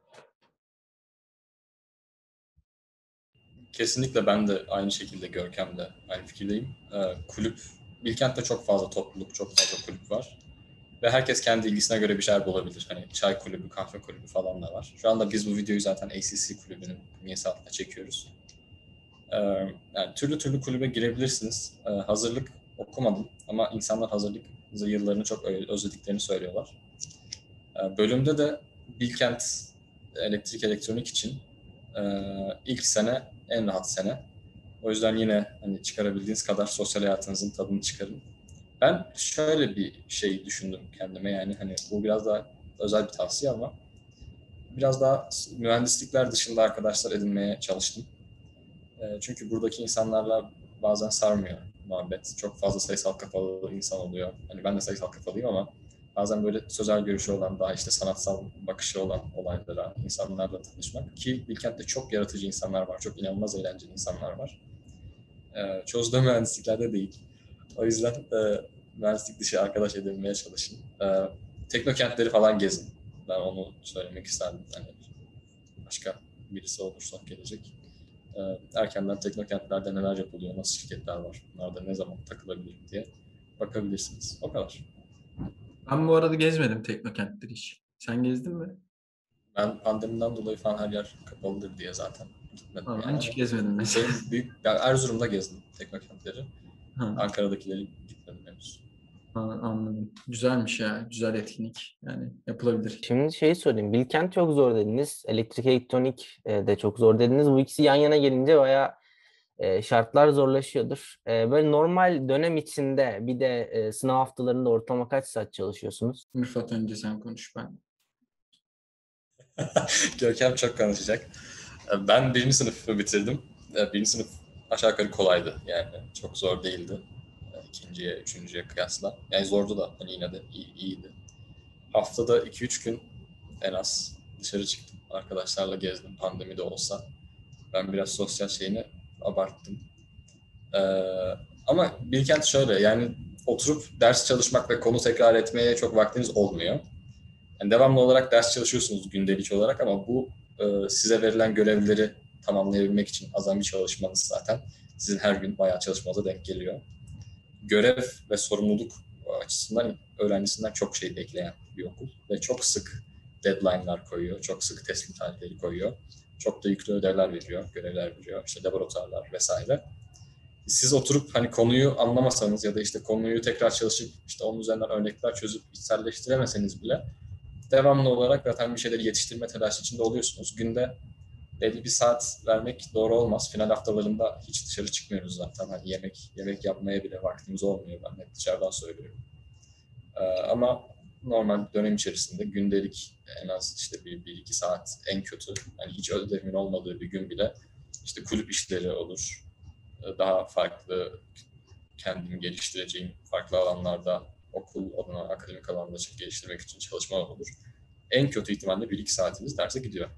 Kesinlikle ben de aynı şekilde Görkem'le aynı fikirdeyim. Ee, kulüp, Bilkent'te çok fazla topluluk, çok fazla kulüp var. Ve herkes kendi ilgisine göre bir şeyler bulabilir. Hani çay kulübü, kahve kulübü falan da var. Şu anda biz bu videoyu zaten A C C kulübünün bünyesi altında çekiyoruz. Ee, Yani türlü türlü kulübe girebilirsiniz. Ee, hazırlık okumadım ama insanlar hazırlık yıllarını çok özlediklerini söylüyorlar. Ee, bölümde de Bilkent elektrik elektronik için e, ilk sene en rahat sene. O yüzden yine hani çıkarabildiğiniz kadar sosyal hayatınızın tadını çıkarın. Ben şöyle bir şey düşündüm kendime, yani hani bu biraz daha özel bir tavsiye ama biraz daha mühendislikler dışında arkadaşlar edinmeye çalıştım. E, çünkü buradaki insanlarla bazen sarmıyor muhabbet. Çok fazla sayısal kafalı insan oluyor. Hani ben de sayısal kafalıyım ama bazen böyle sözel görüşü olan, daha işte sanatsal bakışı olan olaylara, insanlarla tanışmak. Ki Bilkent'te çok yaratıcı insanlar var, çok inanılmaz eğlenceli insanlar var. E, çoğu da mühendisliklerde değil. O yüzden e, mühendislik dışı arkadaş edinmeye çalışın. E, teknokentleri falan gezin. Ben onu söylemek isterdim. Hani başka birisi olursa gelecek. E, erkenden teknokentlerde neler yapılıyor, nasıl şirketler var, bunlarda ne zaman takılabilirim diye bakabilirsiniz. O kadar. Ben bu arada gezmedim teknokentleri hiç. Sen gezdin mi? Ben pandemiden dolayı falan her yer kapalıdır diye zaten gitmedim Ha, ben yani hiç ama gezmedim mesela. benim büyük, yani Erzurum'da gezdim teknokentleri. Ha, Ankara'dakileri gitmedim henüz. ha, anladım. Güzelmiş ya. Güzel etkinlik. Yani yapılabilir. Şimdi şeyi sorayım. Bilkent çok zor dediniz. Elektrik elektronik e, de çok zor dediniz. Bu ikisi yan yana gelince bayağı e, şartlar zorlaşıyordur. E, böyle normal dönem içinde bir de e, sınav haftalarında ortalama kaç saat çalışıyorsunuz? Rıfat önce sen konuş ben. Görkem çok konuşacak. Ben birinci sınıfı bitirdim. Birinci sınıf aşağı yukarı kolaydı yani. Çok zor değildi. İkinciye, üçüncüye kıyasla. Yani zordu da hani yine de iyi, iyiydi. Haftada iki üç gün en az dışarı çıktım. Arkadaşlarla gezdim, pandemi de olsa. Ben biraz sosyal şeyini abarttım. Ee, ama Bilkent şöyle, yani oturup ders çalışmak ve konu tekrar etmeye çok vaktiniz olmuyor. Yani devamlı olarak ders çalışıyorsunuz gündelik olarak ama bu e, size verilen görevleri tamamlayabilmek için azami çalışmanız zaten sizin her gün bayağı çalışmanıza denk geliyor. Görev ve sorumluluk açısından öğrencisinden çok şey bekleyen bir okul ve çok sık deadline'lar koyuyor, çok sık teslim tarihleri koyuyor. Çok da yüklü ödevler veriyor, görevler veriyor, işte laboratuvarlar vesaire. Siz oturup hani konuyu anlamasanız ya da işte konuyu tekrar çalışıp işte onun üzerinden örnekler çözüp içselleştiremeseniz bile devamlı olarak zaten bir şeyleri yetiştirme telaşı içinde oluyorsunuz. Günde belli bir saat vermek doğru olmaz. Final haftalarında hiç dışarı çıkmıyoruz zaten. Hani yemek yemek yapmaya bile vaktimiz olmuyor. Ben hep dışarıdan söylüyorum. Ee, ama normal dönem içerisinde gündelik en az işte bir, bir iki saat en kötü. Yani hiç ödevimin olmadığı bir gün bile işte kulüp işleri olur. Daha farklı kendimi geliştireceğim farklı alanlarda okul adına, akademik alanda geliştirmek için çalışmalar olur. En kötü ihtimalle bir iki saatimiz derse gidiyor.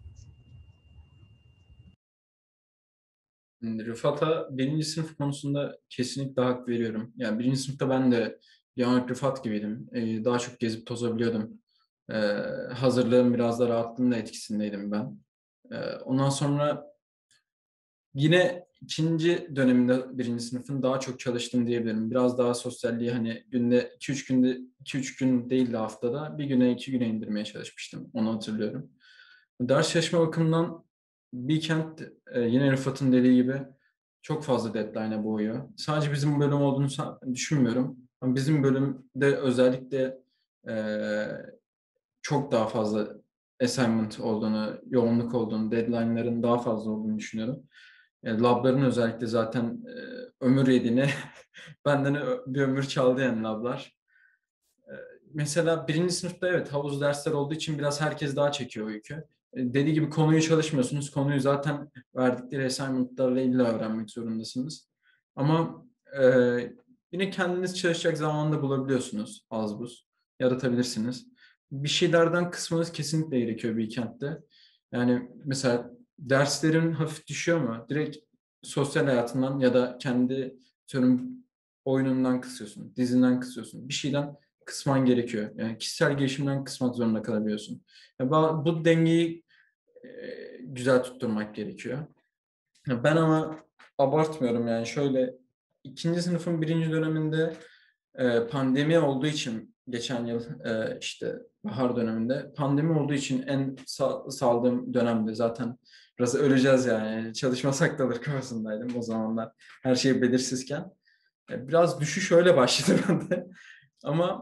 Rıfat'a birinci sınıf konusunda kesinlikle hak veriyorum. Yani birinci sınıfta ben de Yanak Rıfat gibiydim. Ee, daha çok gezip tozabiliyordum. Ee, hazırlığın biraz da rahatlığının da etkisindeydim ben. Ee, ondan sonra yine ikinci döneminde birinci sınıfın daha çok çalıştım diyebilirim. Biraz daha sosyalliği hani günde iki üç günde iki üç gün değil de haftada bir güne iki güne indirmeye çalışmıştım. Onu hatırlıyorum. Ders çalışma bakımından Bilkent e, yine Rıfat'ın dediği gibi çok fazla deadline'e boğuyor. Sadece bizim bölüm olduğunu sa- düşünmüyorum. Ama bizim bölümde özellikle e, çok daha fazla assignment olduğunu, yoğunluk olduğunu, deadline'ların daha fazla olduğunu düşünüyorum. Yani labların özellikle zaten e, ömür yediğini benden ö- bir ömür çaldı yani lablar. E, mesela birinci sınıfta evet havuz dersler olduğu için biraz herkes daha çekiyor o yükü. E, dediği gibi konuyu çalışmıyorsunuz. Konuyu zaten verdikleri assignment'larla illa öğrenmek zorundasınız. Ama e, yine kendiniz çalışacak zamanında bulabiliyorsunuz az buz. Yaratabilirsiniz. Bir şeylerden kısmanız kesinlikle gerekiyor Bilkent'te. Yani mesela derslerin hafif düşüyor mu? Direkt sosyal hayatından ya da kendi atıyorum, oyunundan kısıyorsun, dizinden kısıyorsun. Bir şeyden kısman gerekiyor. Yani kişisel gelişimden kısmak zorunda kalabiliyorsun. Yani ba- bu dengeyi e, güzel tutturmak gerekiyor. Ya ben ama abartmıyorum yani şöyle ikinci sınıfın birinci döneminde e, pandemi olduğu için geçen yıl e, işte bahar döneminde pandemi olduğu için en sa- saldığım dönemde zaten biraz öleceğiz yani çalışmasak da alır kafasındaydım o zamanlar her şey belirsizken. E, biraz düşüş öyle başladı bende ama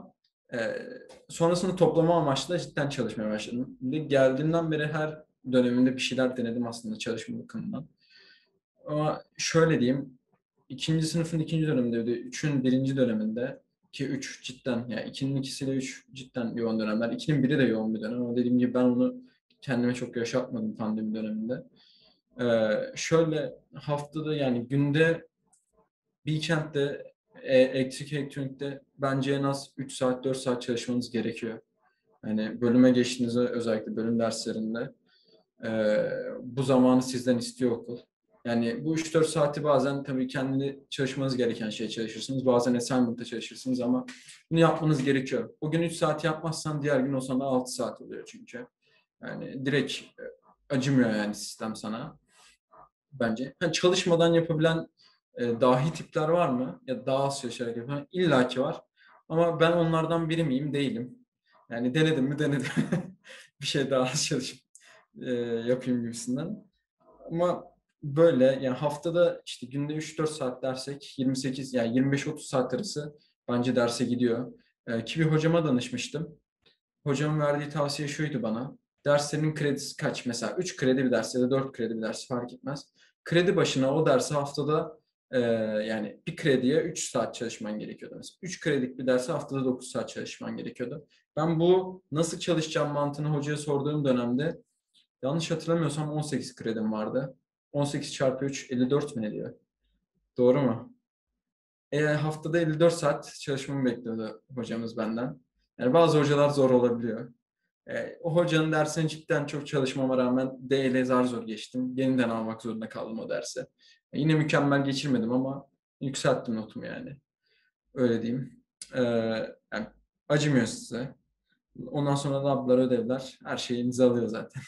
Ee, sonrasında toplama amaçlı cidden çalışmaya başladım. Ve geldiğimden beri her döneminde bir şeyler denedim aslında çalışma bakımından. Ama şöyle diyeyim, ikinci sınıfın ikinci döneminde de üçün birinci döneminde ki üç cidden yani ikinin ikisiyle üç cidden yoğun dönemler. ikinin biri de yoğun bir dönem ama dediğim gibi ben onu kendime çok yaşatmadım pandemi döneminde. Ee, şöyle haftada yani günde Bilkent'te e, elektrik elektronikte bence en az üç saat dört saat çalışmanız gerekiyor. Yani bölüme geçtiğinizde özellikle bölüm derslerinde e, bu zamanı sizden istiyor okul. Yani bu üç dört saati bazen tabii kendi çalışmanız gereken şeye çalışırsınız. Bazen assignment'ta çalışırsınız ama bunu yapmanız gerekiyor. O gün üç saat yapmazsan diğer gün o sana altı saat oluyor çünkü. Yani direkt e, acımıyor yani sistem sana bence. Yani çalışmadan yapabilen e, dahi tipler var mı? Ya daha az çalışarak yapan İlla ki var. Ama ben onlardan biri miyim? Değilim. Yani denedim mi denedim. Bir şey daha az çalışıp e, yapayım gibisinden. Ama böyle yani haftada işte günde üç dört saat dersek yirmi sekiz yani yirmi beş otuz saat arası bence derse gidiyor. E, ki bir hocama danışmıştım. Hocamın verdiği tavsiye şuydu bana. Derslerinin kredisi kaç? Mesela üç kredi bir ders ya da dört kredi bir ders fark etmez. Kredi başına o dersi haftada e, yani bir krediye üç saat çalışman gerekiyordu. Mesela üç kredilik bir derse haftada dokuz saat çalışman gerekiyordu. Ben bu nasıl çalışacağım mantığını hocaya sorduğum dönemde yanlış hatırlamıyorsam on sekiz kredim vardı. on sekiz çarpı üç elli dört mi ne diyor? Doğru mu? E, haftada elli dört saat çalışmamı bekliyordu hocamız benden. Yani bazı hocalar zor olabiliyor. E, o hocanın dersine cidden çok çalışmama rağmen D ile zar zor geçtim. Yeniden almak zorunda kaldım o dersi. E, yine mükemmel geçirmedim ama yükselttim notumu yani. Öyle diyeyim. E, yani acımıyor size. Ondan sonra lablar, ödevler her şeyinizi alıyor zaten.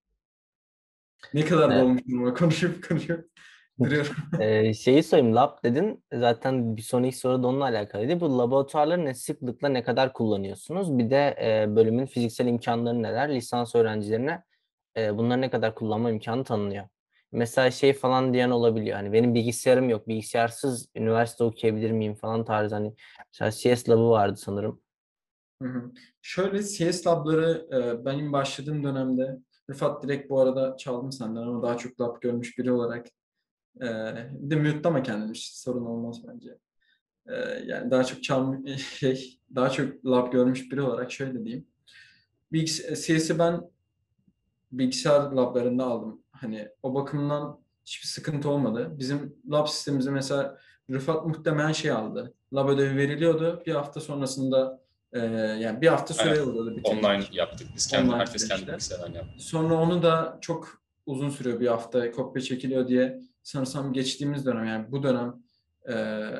Ne kadar Evet. dolmuşum ama konuşup konuşup duruyorum. Ee, şeyi sorayım, lab dedin. Zaten bir sonraki soru da onunla alakalıydı. Bu laboratuvarları ne sıklıkla ne kadar kullanıyorsunuz? Bir de e, bölümün fiziksel imkanları neler? Lisans öğrencilerine e, bunları ne kadar kullanma imkanı tanınıyor? Mesela şey falan diyen olabiliyor. Hani benim bilgisayarım yok. Bilgisayarsız üniversite okuyabilir miyim falan tarzı. Hani mesela C S labı vardı sanırım. Hı hı. Şöyle C S labları e, benim başladığım dönemde Rıfat direkt bu arada çaldım senden ama daha çok lab görmüş biri olarak e, bir de mute'lama kendini hiç sorun olmaz bence. E, yani daha çok çal şey daha çok lab görmüş biri olarak şöyle diyeyim. Bilgis- C S'i ben bilgisayar lablarında aldım. Hani o bakımdan hiçbir sıkıntı olmadı. Bizim lab sistemimizi mesela Rıfat muhtemelen şey aldı. Lab ödevi veriliyordu. Bir hafta sonrasında e, yani bir hafta Aynen. süre oluyordu Online bitirmek. yaptık. Biz kendi, Online herkes kendi süreçte. bilgisayardan yaptı. Sonra onu da çok uzun sürüyor bir hafta kopya çekiliyor diye sanırsam geçtiğimiz dönem yani bu dönem e,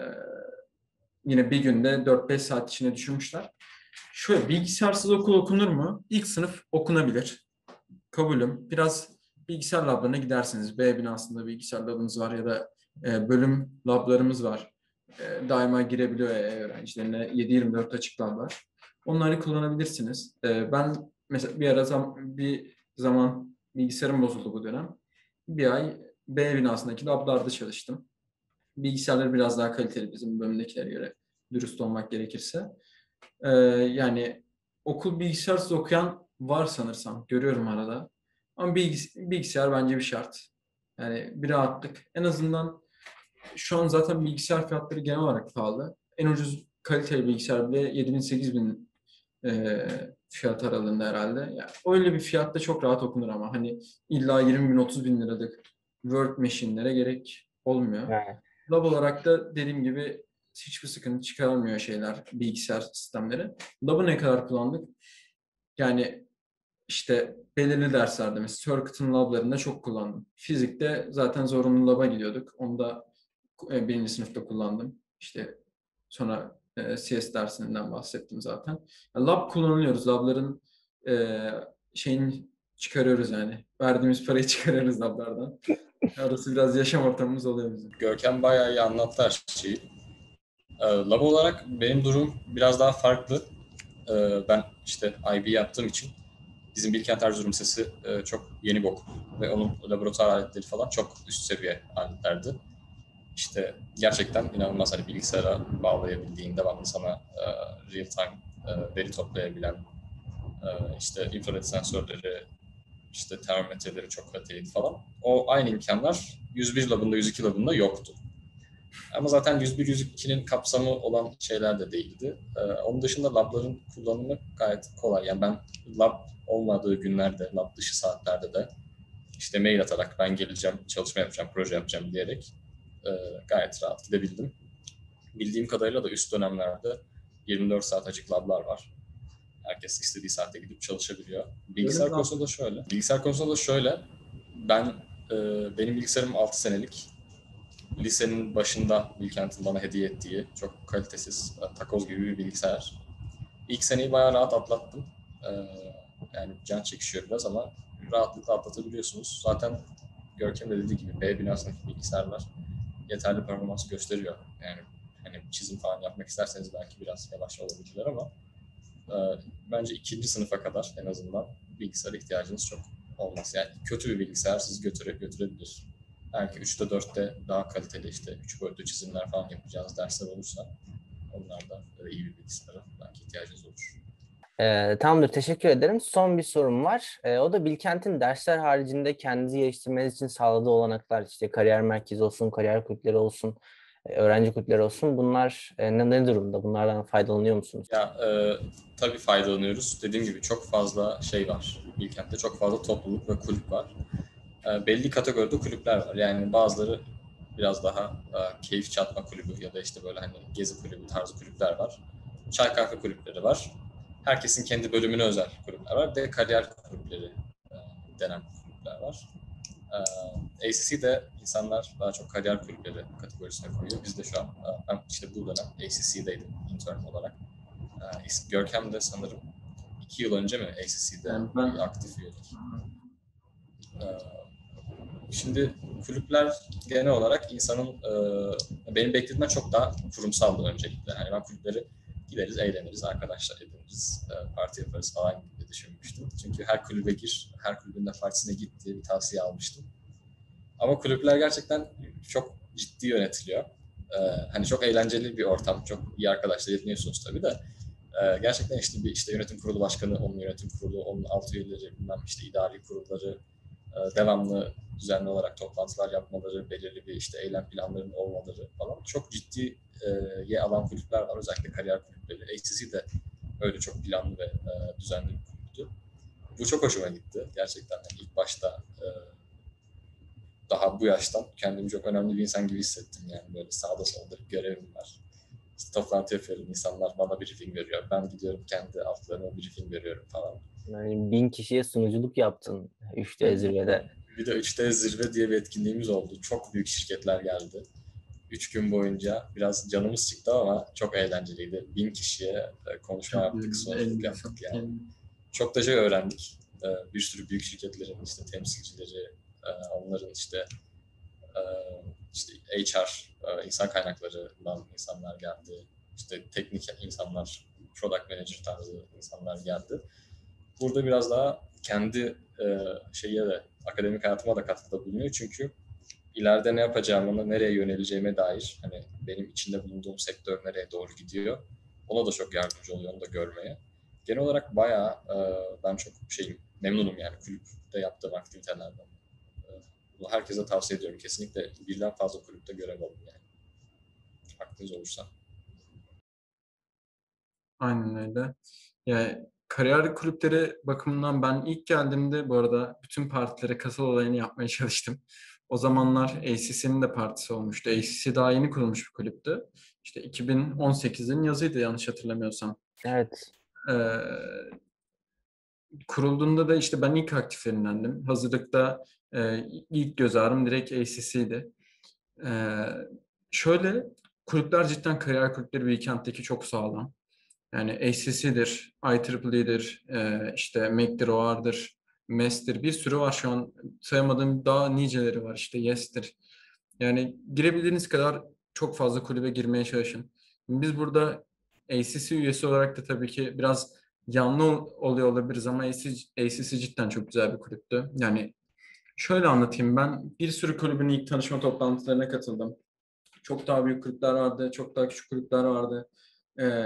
yine bir günde dört beş saat içine düşürmüşler. Şöyle bilgisayarsız okul okunur mu? İlk sınıf okunabilir. Kabulüm. Biraz bilgisayar lablarına gidersiniz. B binasında bilgisayar labımız var ya da e, bölüm lablarımız var. E, daima girebiliyor e, öğrencilerine. yedi yirmi dört açık lablar. Onları kullanabilirsiniz. E, ben mesela bir ara zam, bir zaman bilgisayarım bozuldu bu dönem. Bir ay B binasındaki lablarda çalıştım. Bilgisayarları biraz daha kaliteli bizim bölümdekilere göre dürüst olmak gerekirse. E, yani okul bilgisayarsız okuyan var sanırsam. Görüyorum arada. Ama bilgis bilgisayar bence bir şart. Yani bir rahatlık. En azından şu an zaten bilgisayar fiyatları genel olarak pahalı. En ucuz kaliteli bilgisayar bile yedi bin sekiz bin e, fiyat aralığında herhalde. Yani öyle bir fiyatta çok rahat okunur ama hani illa yirmi bin otuz bin liralık Word machine'lere gerek olmuyor. Evet. Lab olarak da dediğim gibi hiçbir sıkıntı çıkarmıyor şeyler, bilgisayar sistemleri. Lab'ı ne kadar kullandık? Yani işte belirli derslerde mesela Circuit'ın lablarında çok kullandım. Fizikte zaten zorunlu lab'a gidiyorduk. Onu da e, birinci sınıfta kullandım. İşte sonra e, C S dersinden bahsettim zaten. Yani lab kullanıyoruz. Labların e, şeyini çıkarıyoruz yani. Verdiğimiz parayı çıkarıyoruz lablardan. Arası biraz yaşam ortamımız oluyor bizim. Görkem bayağı iyi anlattı her şeyi. Ee, lab olarak benim durum biraz daha farklı. Ee, ben işte I B yaptığım için bizim Bilkent Erzurum Lisesi e, çok yeni bir okul ve onun laboratuvar aletleri falan çok üst seviye aletlerdi. İşte gerçekten inanılmaz hani bilgisayara bağlayabildiğin, devamlı sana e, real time e, veri toplayabilen, e, işte infrared sensörleri, işte termometreleri çok kaliteliydi falan. O aynı imkanlar yüz bir Lab'ında, yüz iki Lab'ında yoktu. Ama zaten yüz bir yüz ikinin kapsamı olan şeyler de değildi. Ee, onun dışında labların kullanımı gayet kolay. Yani ben lab olmadığı günlerde, lab dışı saatlerde de işte mail atarak ben geleceğim, çalışma yapacağım, proje yapacağım diyerek e, gayet rahat gidebildim. Bildiğim kadarıyla da üst dönemlerde yirmi dört saat açık lablar var. Herkes istediği saatte gidip çalışabiliyor. Bilgisayar Öyle konusunda da şöyle. Bilgisayar konusunda da şöyle. Ben e, benim bilgisayarım altı senelik. Lisenin başında Bilkent'in bana hediye ettiği çok kalitesiz, takoz gibi bir bilgisayar. İlk seneyi bayağı rahat atlattım. Ee, yani can çekişiyor biraz ama rahatlıkla atlatabiliyorsunuz. Zaten Görkem de dediği gibi B binasındaki bilgisayarlar yeterli performans gösteriyor. Yani hani çizim falan yapmak isterseniz belki biraz yavaş olabilirler ama e, bence ikinci sınıfa kadar en azından bilgisayara ihtiyacınız çok olmaz. Yani kötü bir bilgisayar sizi götüre, götürebilir. Belki üçte dörtte daha kaliteli işte üç boyutlu çizimler falan yapacağınız dersler olursa onlarda iyi bir bilgisayara belki ihtiyacınız olur. Ee, tamamdır, teşekkür ederim. Son bir sorum var. Ee, o da Bilkent'in dersler haricinde kendinizi geliştirmeniz için sağladığı olanaklar, işte kariyer merkezi olsun, kariyer kulüpleri olsun, e, öğrenci kulüpleri olsun. Bunlar e, ne, ne durumda? Bunlardan faydalanıyor musunuz? Ya e, tabii faydalanıyoruz. Dediğim gibi çok fazla şey var. Bilkent'te çok fazla topluluk ve kulüp var. E, belli kategoride kulüpler var. Yani bazıları biraz daha e, keyif çatma kulübü ya da işte böyle hani gezi kulübü tarzı kulüpler var. Çay kahve kulüpleri var. Herkesin kendi bölümüne özel kulüpler var. Bir de kariyer kulüpleri e, denen kulüpler var. E, A C C'de insanlar daha çok kariyer kulüpleri kategorisine koyuyor. Biz de şu an, e, ben işte bu dönem A C C'deydim intern olarak. E, Görkem de sanırım iki yıl önce mi A C C'de Yani ben... bir aktif üyelik. E, Şimdi kulüpler genel olarak insanın e, benim beklediğimden çok daha kurumsaldı öncelikle. Yani ben kulüpleri gideriz, eğleniriz, arkadaşlar ediniriz, e, parti yaparız falan gibi düşünmüştüm. Çünkü her kulübe gir, her kulübün de partisine git diye bir tavsiye almıştım. Ama kulüpler gerçekten çok ciddi yönetiliyor. E, hani çok eğlenceli bir ortam, çok iyi arkadaşlar ediniyorsunuz tabii de. E, gerçekten işte bir işte yönetim kurulu başkanı, onun yönetim kurulu, onun alt üyeleri, bilmem işte idari kurulları, devamlı düzenli olarak toplantılar yapmaları, belirli bir işte eylem planlarının olmaları falan çok ciddi e, ye alan kulüpler var. Özellikle kariyer kulüpleri. A C C de öyle çok planlı ve e, düzenli bir kulüptü. Bu çok hoşuma gitti. Gerçekten yani ilk başta e, daha bu yaştan kendimi çok önemli bir insan gibi hissettim. Yani böyle sağda solda bir görevim var. İşte toplantı yapıyorum, insanlar bana briefing veriyor. Ben gidiyorum kendi altlarına briefing veriyorum falan. Yani bin kişiye sunuculuk yaptın üç D zirvede. Bir de üç D zirve diye bir etkinliğimiz oldu. Çok büyük şirketler geldi. Üç gün boyunca biraz canımız çıktı ama çok eğlenceliydi. Bin kişiye konuşma yaptık, sunumluk yaptık yani. Çok da şey öğrendik. Bir sürü büyük şirketlerin işte temsilcileri, onların işte işte H R, insan kaynaklarından insanlar geldi. İşte teknik insanlar, product manager tarzı insanlar geldi. Burada biraz daha kendi e, şeye de akademik hayatıma da katkıda bulunuyor. Çünkü ileride ne yapacağımı, nereye yöneleceğime dair hani benim içinde bulunduğum sektör nereye doğru gidiyor. Ona da çok yardımcı oluyor, onu da görmeye. Genel olarak bayağı e, ben çok şeyim, memnunum yani kulüpte yaptığım aktivitelerden. E, bunu herkese tavsiye ediyorum. Kesinlikle birden fazla kulüpte görev alın yani. Aklınız olursa. Aynen öyle. Yani kariyer kulüpleri bakımından ben ilk geldiğimde bu arada bütün partilere katıl olayını yapmaya çalıştım. O zamanlar A C C'nin de partisi olmuştu. A C C daha yeni kurulmuş bir kulüptü. İşte iki bin on sekizin yazıydı yanlış hatırlamıyorsam. Evet. Ee, kurulduğunda da işte ben ilk aktiflerindendim. Hazırlıkta e, ilk göz ağrım direkt A C C'ydi. Ee, şöyle kulüpler cidden kariyer kulüpleri Bilkent'teki çok sağlam. Yani A C C'dir, I E E E'dir, e, işte McDir, O R'dır, MES'tir. Bir sürü var şu an. Sayamadığım daha niceleri var. İşte YES'tir. Yani girebildiğiniz kadar çok fazla kulübe girmeye çalışın. Biz burada A C C üyesi olarak da tabii ki biraz yanlı oluyor olabiliriz ama A C C, A C C cidden çok güzel bir kulüptü. Yani şöyle anlatayım, ben bir sürü kulübün ilk tanışma toplantılarına katıldım. Çok daha büyük kulüpler vardı, çok daha küçük kulüpler vardı. Ee,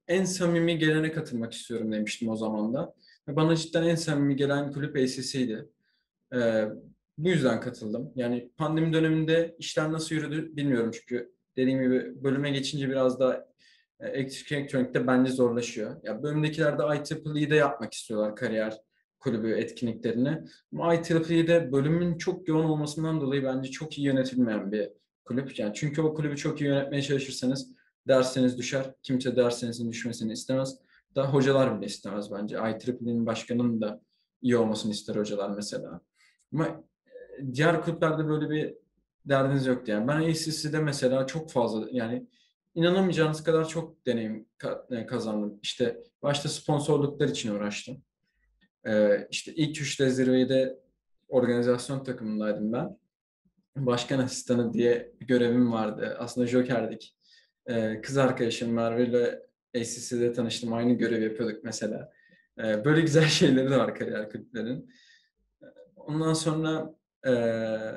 en samimi gelene katılmak istiyorum demiştim o zaman da. Ve bana cidden en samimi gelen kulüp A C C'ydi. Ee, Bu yüzden katıldım. Yani pandemi döneminde işler nasıl yürüdü bilmiyorum çünkü dediğim gibi bölüme geçince biraz da e, elektrik elektronikte bence zorlaşıyor. Ya bölümdekiler de I Triple E'de yapmak istiyorlar kariyer kulübü etkinliklerini. Ama I Triple E'de bölümün çok yoğun olmasından dolayı bence çok iyi yönetilmeyen bir kulüp. Yani çünkü o kulübü çok iyi yönetmeye çalışırsanız derseniz düşer. Kimse dersinizin düşmesini istemez. Da hocalar bile istemez bence. I Triple E'nin başkanının da iyi olmasını ister hocalar mesela. Ama diğer kulüplerde böyle bir derdiniz yoktu yani. Ben A C C'de mesela çok fazla yani inanamayacağınız kadar çok deneyim kazandım. İşte başta sponsorluklar için uğraştım. Ee, işte ilk üçte zirvede organizasyon takımındaydım ben. Başkan asistanı diye bir görevim vardı. Aslında jokerdik. Ee, kız arkadaşım Merve ile A C C'de tanıştım. Aynı görevi yapıyorduk mesela. Ee, böyle güzel şeyleri de var kariyer kulüplerin. Ondan sonra ee,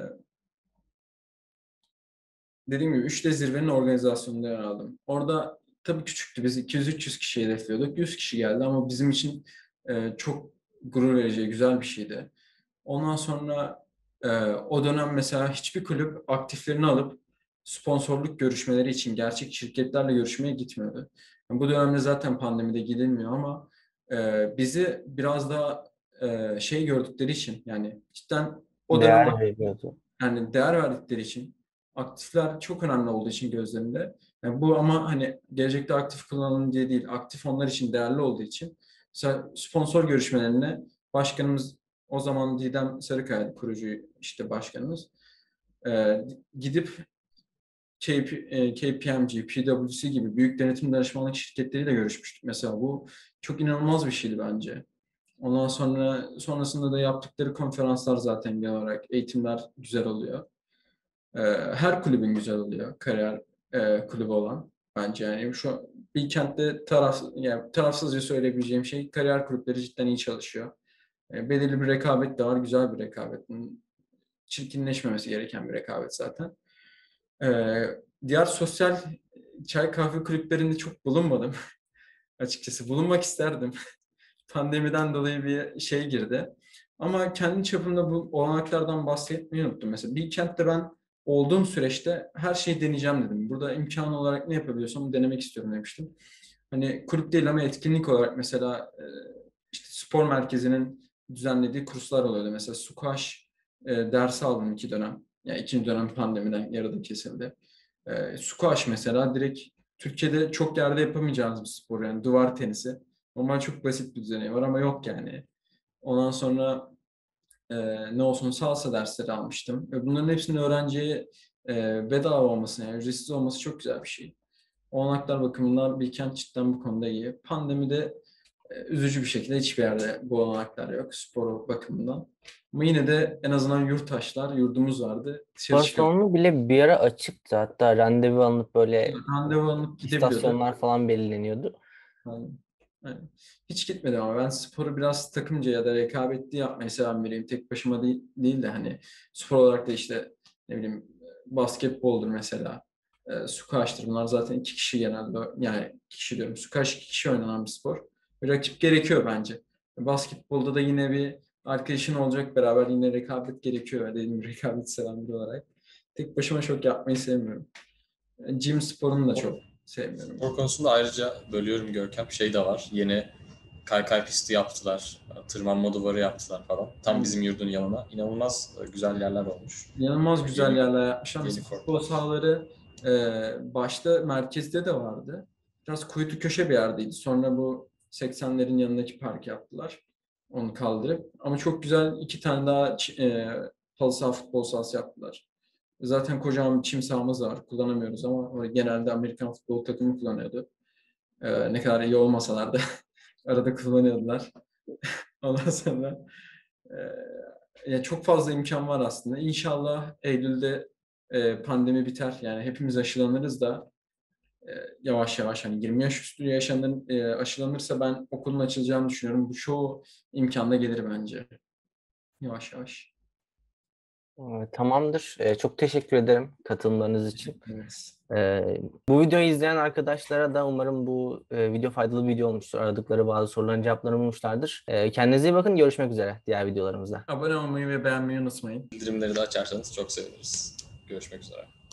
dediğim gibi üçte zirvenin organizasyonunda yer aldım. Orada tabii küçüktü. Biz iki yüz üç yüz kişi hedefliyorduk. yüz kişi geldi ama bizim için e, çok gurur verici, güzel bir şeydi. Ondan sonra e, o dönem mesela hiçbir kulüp aktiflerini alıp sponsorluk görüşmeleri için gerçek şirketlerle görüşmeye gitmiyordu. Yani bu dönemde zaten pandemide gidilmiyor ama e, bizi biraz daha e, şey gördükleri için yani cidden o dönem Değer veriyordu. yani değer verdikleri için aktifler çok önemli olduğu için gözlerinde. Yani bu ama hani gelecekte aktif kullanalım diye değil, aktif onlar için değerli olduğu için mesela sponsor görüşmelerine başkanımız o zaman Didem Sarıkaya kurucu işte başkanımız e, gidip K P, e, K P M G, P W C gibi büyük denetim danışmanlık şirketleriyle görüşmüştük. Mesela bu çok inanılmaz bir şeydi bence. Ondan sonra sonrasında da yaptıkları konferanslar zaten genel olarak eğitimler güzel oluyor. Ee, her kulübün güzel oluyor kariyer e, kulübü olan bence yani şu Bilkent'te taraf yani tarafsızca söyleyebileceğim şey kariyer kulüpleri cidden iyi çalışıyor. E, belirli bir rekabet de var, güzel bir rekabet. Çirkinleşmemesi gereken bir rekabet zaten. E, Diğer sosyal çay kahve kulüplerinde çok bulunmadım. Açıkçası bulunmak isterdim. Pandemiden dolayı bir şey girdi. Ama kendi çapımda bu olanaklardan bahsetmeyi unuttum. Mesela Bilkent'te ben olduğum süreçte her şeyi deneyeceğim dedim. Burada imkan olarak ne yapabiliyorsam denemek istiyorum demiştim. Hani kulüp değil ama etkinlik olarak mesela e, işte spor merkezinin düzenlediği kurslar oluyordu. Mesela squash e, dersi aldım iki dönem. Yani ikinci dönem pandemiden yarıda kesildi. E, squash mesela direkt Türkiye'de çok yerde yapamayacağınız bir spor yani duvar tenisi. Normal çok basit bir düzeni var ama yok yani. Ondan sonra e, ne olsun salsa dersleri almıştım. Ve bunların hepsinin öğrenciye e, bedava olması, yani ücretsiz olması çok güzel bir şey. Olanaklar bakımından Bilkent cidden bu konuda iyi. Pandemide e, üzücü bir şekilde hiçbir yerde bu olanaklar yok spor bakımından. Ama yine de en azından yurttaşlar, yurdumuz vardı. Dışarı Spor çıkıp salonu bile bir ara açıktı. Hatta randevu alınıp böyle randevu alıp gidebiliyordu. istasyonlar falan belirleniyordu. Aynen. Aynen. Hiç gitmedim ama ben sporu biraz takımca ya da rekabetli yapmayı seven biriyim. Tek başıma değil, değil de hani spor olarak da işte ne bileyim basketboldur mesela. E, squash'tır. Bunlar zaten iki kişi genelde yani iki kişi diyorum. Squash iki kişi oynanan bir spor. Bir rakip gerekiyor bence. Basketbolda da yine bir arkadaşın olacak beraber yine rekabet gerekiyor. Dediğim gibi rekabet seven biri olarak. Tek başıma çok yapmayı sevmiyorum. Gym sporunu da çok sevmiyorum. Spor konusunda ayrıca bölüyorum Görkem. Şey de var. Yeni kaykay pisti yaptılar. Tırmanma duvarı yaptılar falan. Tam bizim yurdun yanına. İnanılmaz güzel yerler olmuş. İnanılmaz güzel Yeni, yerler yapmışlar. yeni Mesela futbol kortlar. sahaları e, başta merkezde de vardı. Biraz kuytu köşe bir yerdeydi. Sonra bu seksenlerin yanındaki park yaptılar. Onu kaldırıp. Ama çok güzel iki tane daha ç- e, halı saha futbol sahası yaptılar. Zaten kocaman bir çim sahamız var. Kullanamıyoruz ama o genelde Amerikan futbol takımı kullanıyordu. E, ne kadar iyi olmasalar da arada kullanıyordular. Ondan sonra e, ya çok fazla imkan var aslında. İnşallah Eylül'de e, pandemi biter. Yani hepimiz aşılanırız da e, yavaş yavaş hani yirmi yaş üstü yaşanan e, aşılanırsa ben okulun açılacağını düşünüyorum. Bu çoğu imkanda gelir bence. Yavaş yavaş. Ee, Tamamdır. Ee, Çok teşekkür ederim katılımlarınız için. Evet. Ee, Bu videoyu izleyen arkadaşlara da umarım bu e, video faydalı bir video olmuştur. Aradıkları bazı soruların cevaplarını bulmuşlardır. Ee, Kendinize iyi bakın. Görüşmek üzere diğer videolarımızda. Abone olmayı ve beğenmeyi unutmayın. Bildirimleri de açarsanız çok seviniriz. Görüşmek üzere.